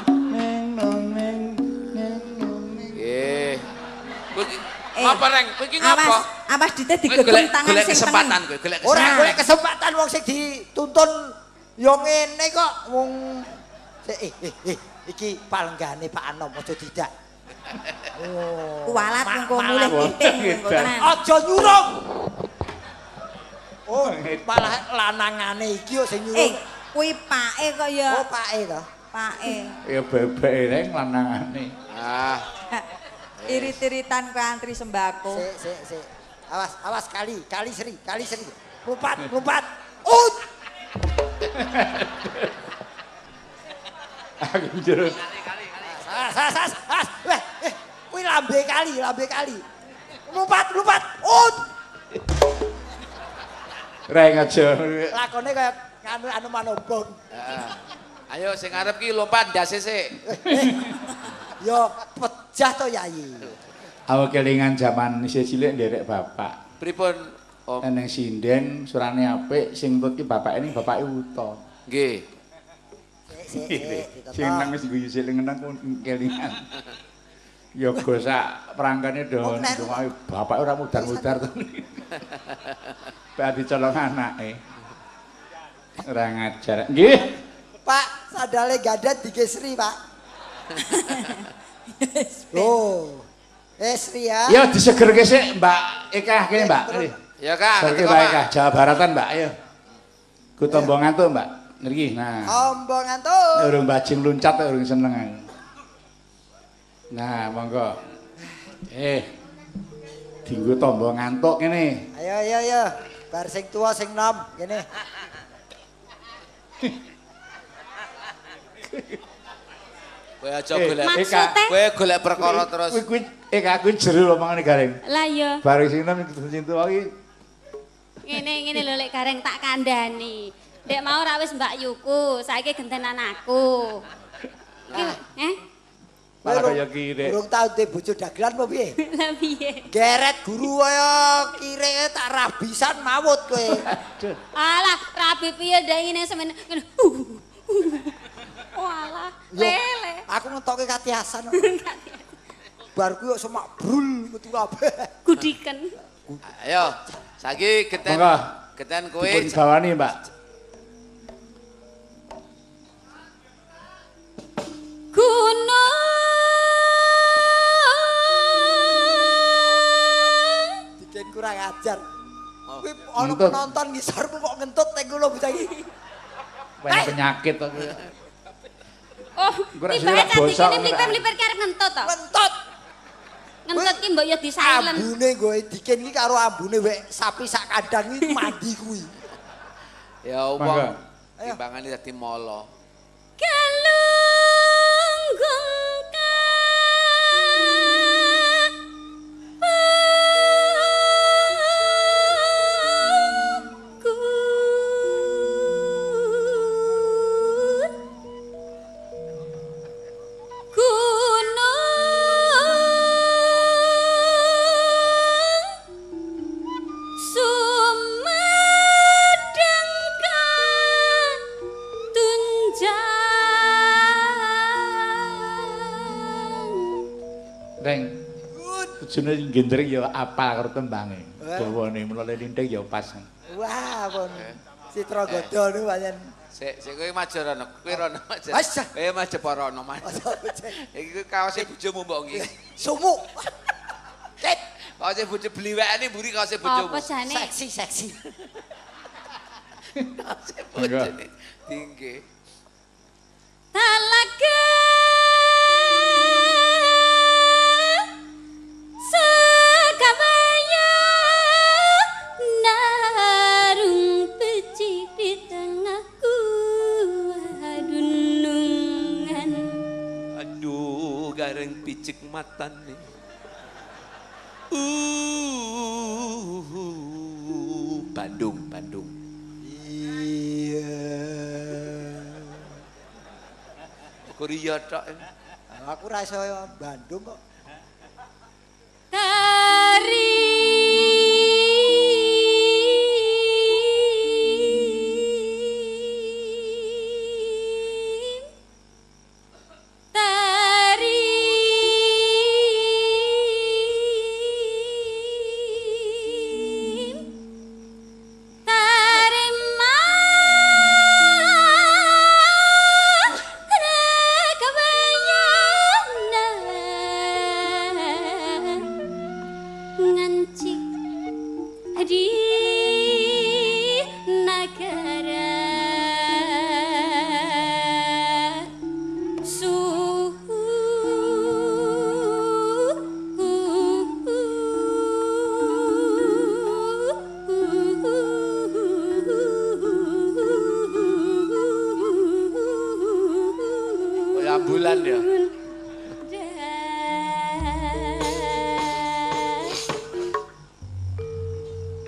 Nggih. Kowe iki Eh, ngapa reng? Kowe iki Awas, ngapa? awas dite Kowe digegem golek tangan golek sing kesempatan tengen. kowe, golek Ora kesempatan. golek kesempatan wong sing dituntun Ya ngene kok wong eh eh eh iki palenggane Pak Anom aja tidak. Oh. Kualat engko mulih kiting engko tenan. Aja nyurung. Oh, malah lanangane iki yo sing nyurung. Eh, kuwi pake kok ya. Oh, pake to. Pake. Ya bebeke reng lanangane. Ah. Irit-iritan kowe antri sembako. Sik, sik, sik. Awas, awas kali, kali seri, kali seri. Lompat, lompat. Ut. Aku njero. Sas, sas, sas, sas. Weh, eh, kuwi lambe kali, lambe kali. Lompat, lompat. Ut. Reng aja. Lakone kaya nganu anu manobong. Heeh. Ayo sing arep ki lompat ndase sik. Yo pejah to Yayi. Aku kelingan zaman isih cilik nderek bapak. Pripun Om? Eneng sinden surane apik sing tut ki bapake ning bapake Uto. Nggih. Sik, sik, sik. Sing nang wis guyu cilik ngenang kelingan. Ya go sak prangkane do bapake ora mudar-mudar to. Pak dicolong anake. Ora ngajar. Nggih. Pak, sadale gadat digesri, Pak. Oh. Eh Sri ya. Ya disegerke sik Mbak Eka kene Mbak. Ya Kak, Segerke Mbak Eka Jawa Baratan Mbak ayo. Ku tombo ngantuk Mbak. Ngriki. Nah. Tombo ngantuk. Urung bajing luncat urung seneng aku. Nah, monggo. Eh. Dinggo tombo ngantuk kene. Ayo ayo ayo. Bar sing tua sing nom kene. Kowe aja golek. Maksudnya? Kowe golek perkara terus. Kuwi eh aku jero omongane Gareng. Lah iya. Bareng sing nom sing tua iki Ngene ngene lho lek Gareng tak kandhani. Ndek mau ra wis Mbak Yuku, saiki gentenan aku. Eh? malah kaya kire. Urung tau te bojo dagelan apa piye? Lah piye? Geret guru kaya kireke tak rabisan mawut kowe. Alah, rabi piye ndek ngene semen. Walah, lele. Aku ngetoke katiasan. Bar ku yo semak brul metu kabeh. Gudiken. Ayo, saiki geten Monggo. geten kowe. Dipun gawani, Mbak. Gunung Diken kurang ajar. Oh. Kuwi ana Ngentut. penonton ngisor kok ngentut ning kula bocah iki. Banyak penyakit to. Oh, Gua rasa tiba ora cantik bosok, ini ora. melipir-melipir ki arep ngentut to. Ngentut. Ngentut ki mbok yo di silent. Ambune gue Diken iki karo ambune wek sapi sak kandang iki mandi kuwi. Ya wong Mangga. timbangane dadi molo. Galunggung Reng. Tujune gendreng ya apal karo tembange. Dawane mulane linting ya pas. Wah, pun. Citra Godo niku pancen. Sik, sik kowe maju rono. Kowe rono maju. Asah. Kowe maju rono maju. Iki kowe kaose bojomu mbok nggih. Sumuk. Ket. Kaose bojo bliwekane mburi kaose bojomu. Apa jane? Seksi seksi. Kaose bojone tinggi. Talaga Sakabaya narung becik di tengahku adunungan. Aduh, gareng picik matane. Uh, Bandung, Bandung. Iya. Korea tok. Aku ra iso Bandung kok. Tari Tari Tari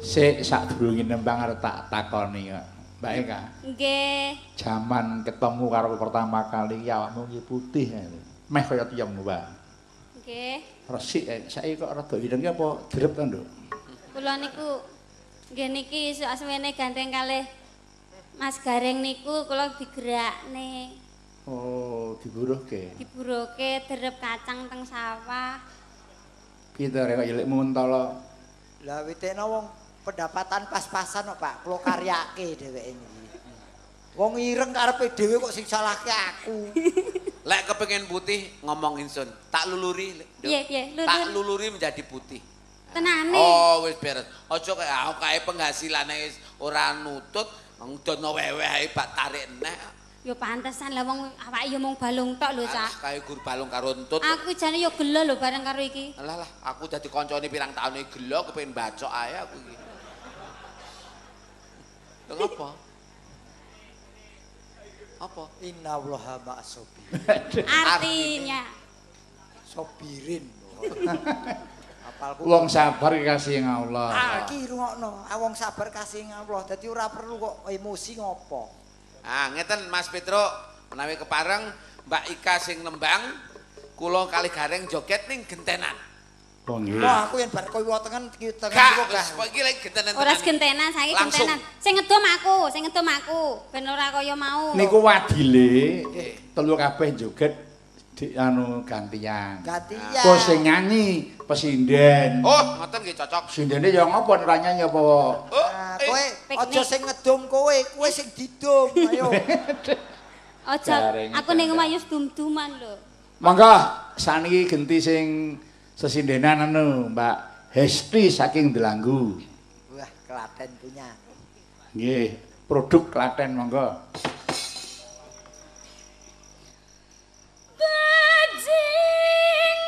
Sik sadurunge nembang arep tak takoni kok. Mbak Eka. Nggih. Jaman ketemu karo pertama kali awakmu iki putih. Meh kaya tiyang, Mbak. Nggih. Resik saiki kok rada ireng apa drep to, Nduk? Kula niku nggih niki suwene ganteng kalih Mas Gareng niku kula digerakne. Oh, diburuhke. Diburuhke derep kacang teng sawah. Piye to rek kok yelik muntala. Lah witekno wong pendapatan pas-pasan kok, Pak. Kula karyake dheweke iki. Wong ireng karepe dhewe kok sing salahke aku. Lek kepengin putih ngomong ingsun, tak luluri. Piye piye? Tak luluri menjadi putih. Tenane. Oh, wis beres. Aja kaya aku kae penghasilane wis ora nutut, ngdono weweh ae bak tarik neh. Ya pantesan lah wong awake ya mung balung tok lho, Cak. Kae gur balung karo entut. Aku jane ya gelo lho bareng karo iki. Alah lah, aku dadi kancane pirang taun iki gelo kepengin bacok ae aku iki. Lha apa? Apa? Innallaha ma'asobi. Artinya sobirin. Apalku Wong sabar kasih Allah. Ah, iki rungokno. Ah wong sabar kasih Allah. Dadi ora perlu kok emosi ngopo. Ah, ngeten Mas Petro, menawi kepareng Mbak Ika sing nembang, kula kali Gareng joget ning gentenan. Oh nggih. Wah, aku yen bar koyo tengen iki tengen Kak, kok wis kok iki lek gentenan. ora gentenan, saiki gentenan. Sing ngedum aku, sing ngedum aku, ben ora kaya mau. Niku wadile telu kabeh joget di anu gantian. Gantian. Kok sing nyanyi pesinden. Oh, ngoten nggih cocok. Sindene ya ngopo ora nyanyi apa? Oh, Nah, kowe aja sing ngedum kowe, kowe sing didum. Ayo. Aja, aku ning omah wis dum-duman lho. Monggo saniki genti sing sesindenan anu Mbak Hesti saking Delanggu. Wah, Klaten punya. Nggih, produk Klaten monggo. Bajing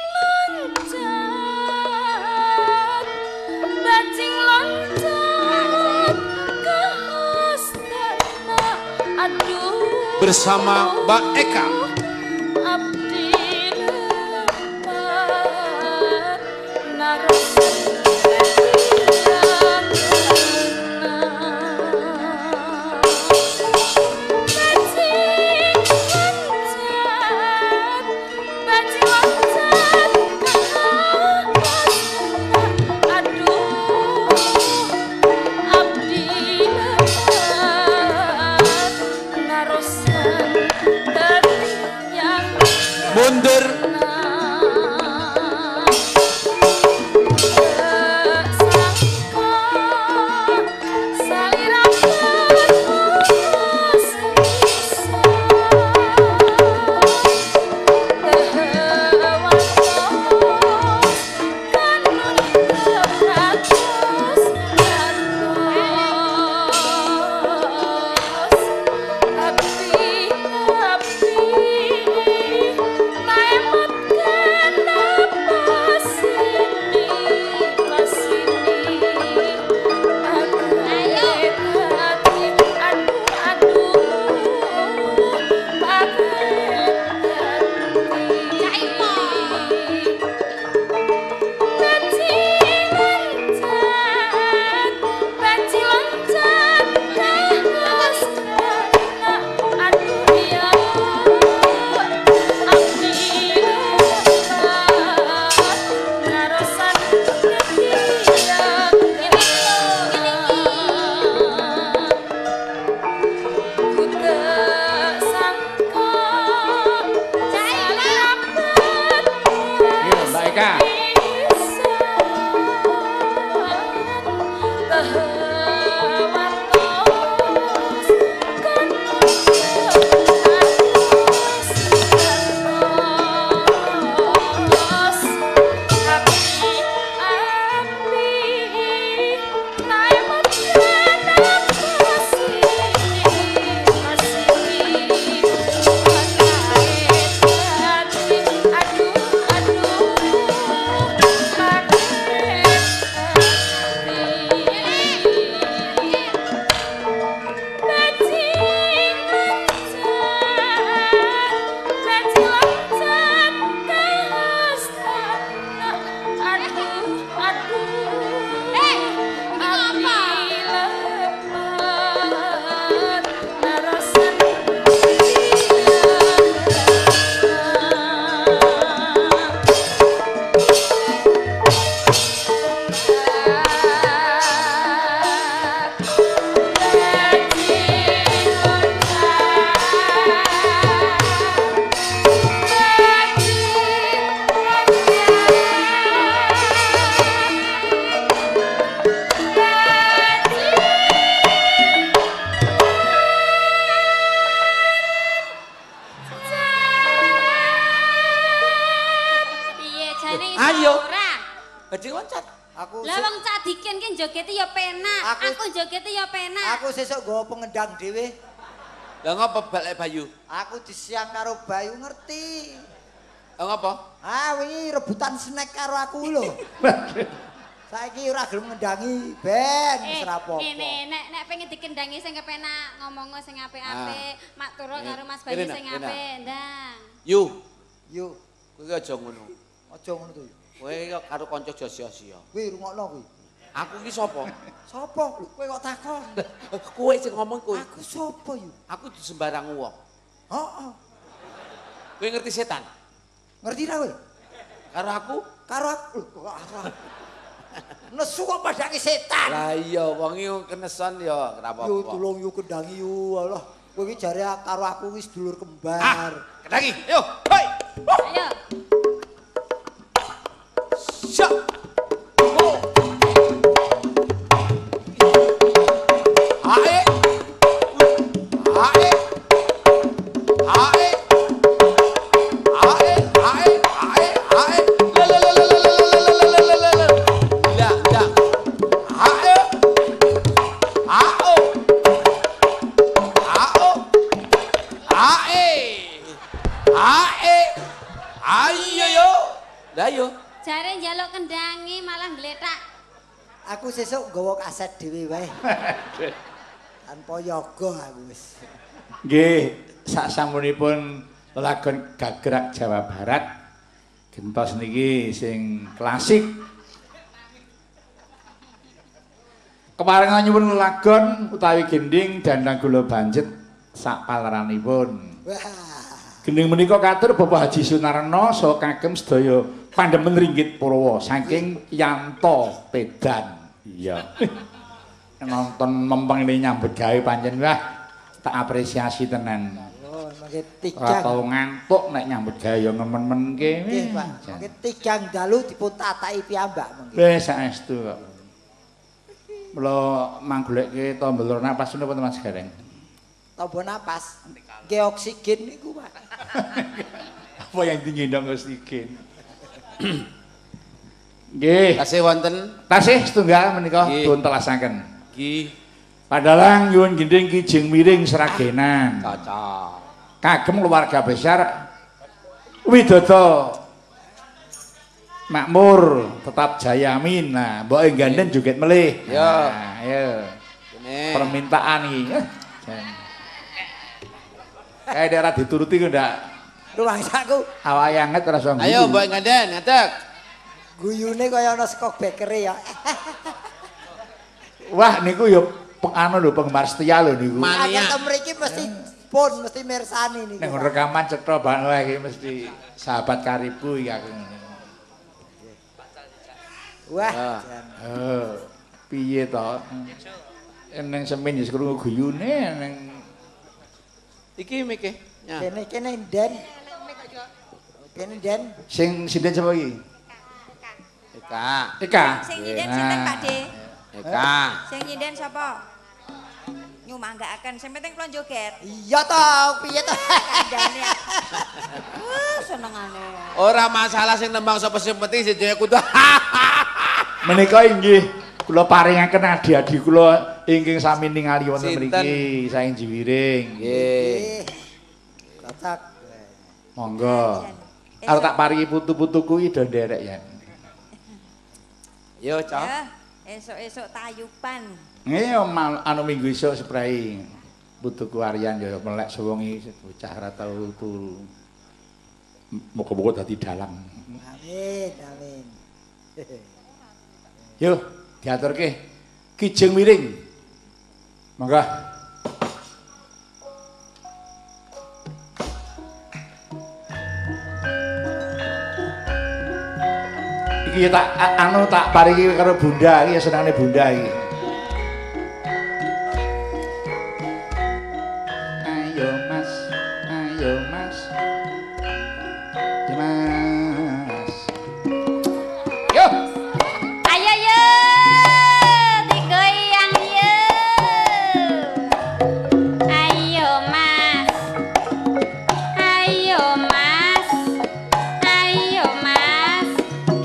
loncat, bajing loncat ke hostana, aduh. Bersama Mbak Eka. Abdi lepat naros mundur. Aduh, aduh, Ayo. Badhe loncat. Aku Lah wong Cak Dikin ki jogete ya penak, Aku- aku jogete ya penak. aku sesuk nggawa pengendang dhewe. Lah ngopo balik Bayu? Aku disiang karo Bayu ngerti. Lah ngopo? Ah wingi rebutan snack karo aku lho. Saiki ora gelem ngendangi ben wis Eh, ora apa-apa. ngene nek nek pengen dikendangi sing kepenak, ngomongno sing apik-apik, mak turu karo Mas Bayu Rena, sing Rena. apik, ndang. Yu, Yo, kowe ki aja ngono. aja ngono to. Kowe ki karo kanca sia-sia. Kuwi rungokno kuwi. Aku ki sapa? Sapa? Kowe kok takon? Kowe sing ngomong kowe. Aku sapa yo? Aku di sembarang wong. Heeh. Kowe ngerti setan? Ngerti ra kowe? Karo aku? Karo aku. Lho, kok aku. Nesu kok padake setan. Lah iya wong iki keneson ya ora apa-apa. Yo tulung yo kendangi yo. Alah, kowe iki jare karo aku wis dulur Ah, kembar. kendangi. Yo, hoi. Ayo. Syok. Oh. Ae. Ae. Ae. Ae, ae, ae, ae. La la la la la la la la la la. La, la. Ae. Ao. Ao. Ae. Ae. Ayo yo. Lah yo. Jare njaluk kendangi malah ngletak. Aku sesuk nggawa kaset dhewe wae. Tanpa yoga aku wis. Nggih, saksampunipun lelagon Gagrak Jawa Barat gentos niki sing klasik. Keparengan nyuwun lelagon utawi gending dandang gula banjet sak paleranipun. Wah. Gending menika katur Bapak Haji Sunarno saha kagem sedaya pandemen ringgit Purwa saking Yanto Pedan. Iya. Nonton mempeng ini nyambut gawe pancen wah tak apresiasi tenan. Oh, mangke Ora tigang. tau ngantuk nek nyambut gawe ya nemen-men kene. Nggih, Pak. Mangke tigang dalu dipun tataki piyambak mangke. Wis saestu kok. Mula manggoleke tombol napas napa Mas Gareng? Tombo napas. Nggih oksigen niku, Pak. Apa yang dingendong oksigen? Nggih. Kasih wonten. Tasih setunggal menika Nggih. dipun telasaken. Ki Padalang nyuwun gending Kijing Miring Sragenan. cocok. Kagem keluarga besar Widodo makmur tetap jayamin. Nah, mbok ganden joget melih. Yo. Nah, ayo. Ini. Permintaan iki. Kayak daerah dituruti ku ndak Rumangsaku awake anget ora iso. Ayo mbok nganden, ngadeg. guyune kaya ana skok bakery ya. Wah niku ya anu lho penggemar setia lho niku. Mania. Agak mriki mesti pun mesti mirsani niku. Nek Pak. rekaman cetha banget wae iki mesti sahabat karibu iki aku. Wah. Ya. jan. Oh, piye to? Eneng semin wis krungu guyune eneng Iki mike. Ya. Kene kene Den. Kene Den. sing sinden sapa iki? Eka. Eka. Sing nyinden sinten Pak De? Eka. Sing nyinden sapa? Nyumanggakaken, sing penting kula joget. Iya to, piye to? Kandhane. Wah, senengane. Ora masalah sing nembang sapa sing penting sing dhewe kudu. Menika inggih kula paringaken adi-adi kula ingkang sami ningali wonten Sinten? mriki saking Jiwiring. Nggih. Kocak. Monggo. Arep tak paringi putu-putu kuwi do nderek ya. Yo, Cok. Ya, esuk-esuk tayuban. Nggih mal anu minggu esuk seprai putuku Aryan ya melek sewengi bocah ora tau turu. Muga-muga dadi dalang. Amin, amin. Yo, diaturke Kijing Miring. Monggo. Iki tak anu tak paringi karo Bunda iki senengane Bunda iki. Ayo Mas, ayo Mas. Mas. Yo. Ayo yo, digoyang yo. Ayo Mas. Ayo Mas. Ayo Mas.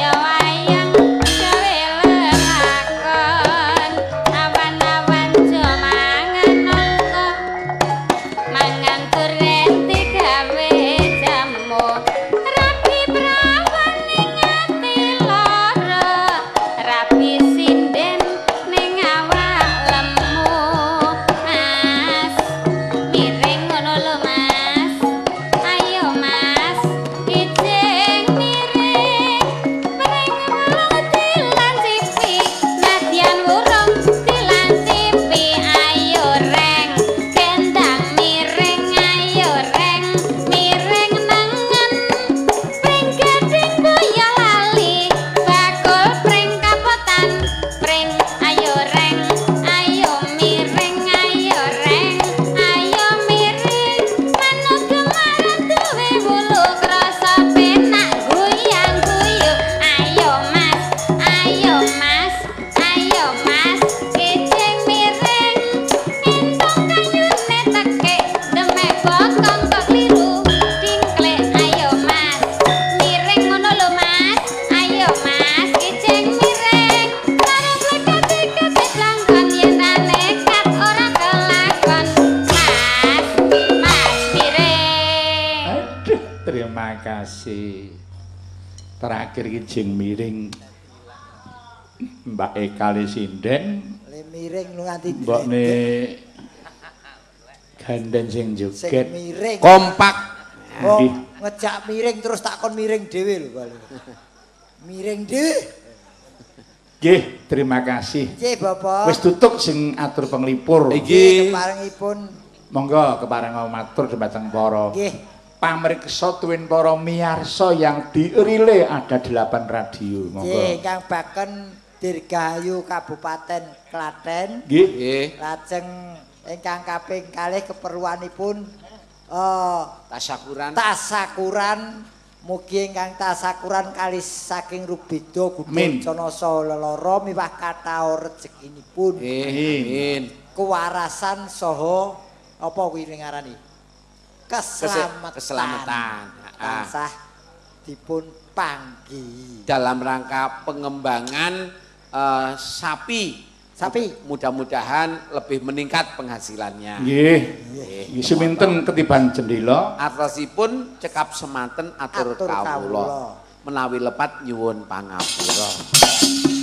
Terakhir iki jeng miring Mbak Eka le sinden le miring lu nganti mbokne ganden sing joget miring kompak oh, ngejak miring terus tak kon miring dhewe lho bali miring dhewe nggih terima kasih nggih Bapak wis tutuk sing atur penglipur nggih keparengipun monggo kepareng matur dhumateng para nggih pamriksa tuwin para miyarsa yang dirile ada delapan radio monggo nggih Kang Baken Dirgahayu Kabupaten Klaten nggih lajeng ingkang kaping kalih keperluanipun eh tasakuran tasakuran mugi ingkang tasakuran kalih saking Rubeda Gudocanasa lelara miwah kathah rezekinipun amin kewarasan saha apa kuwi ngarani keselamatan, keselamatan. tansah dipun panggi dalam rangka pengembangan uh, sapi sapi mudah-mudahan lebih meningkat penghasilannya nggih nggih suminten ketiban jendela artosipun cekap semanten atur, atur kawula menawi lepat nyuwun pangapura.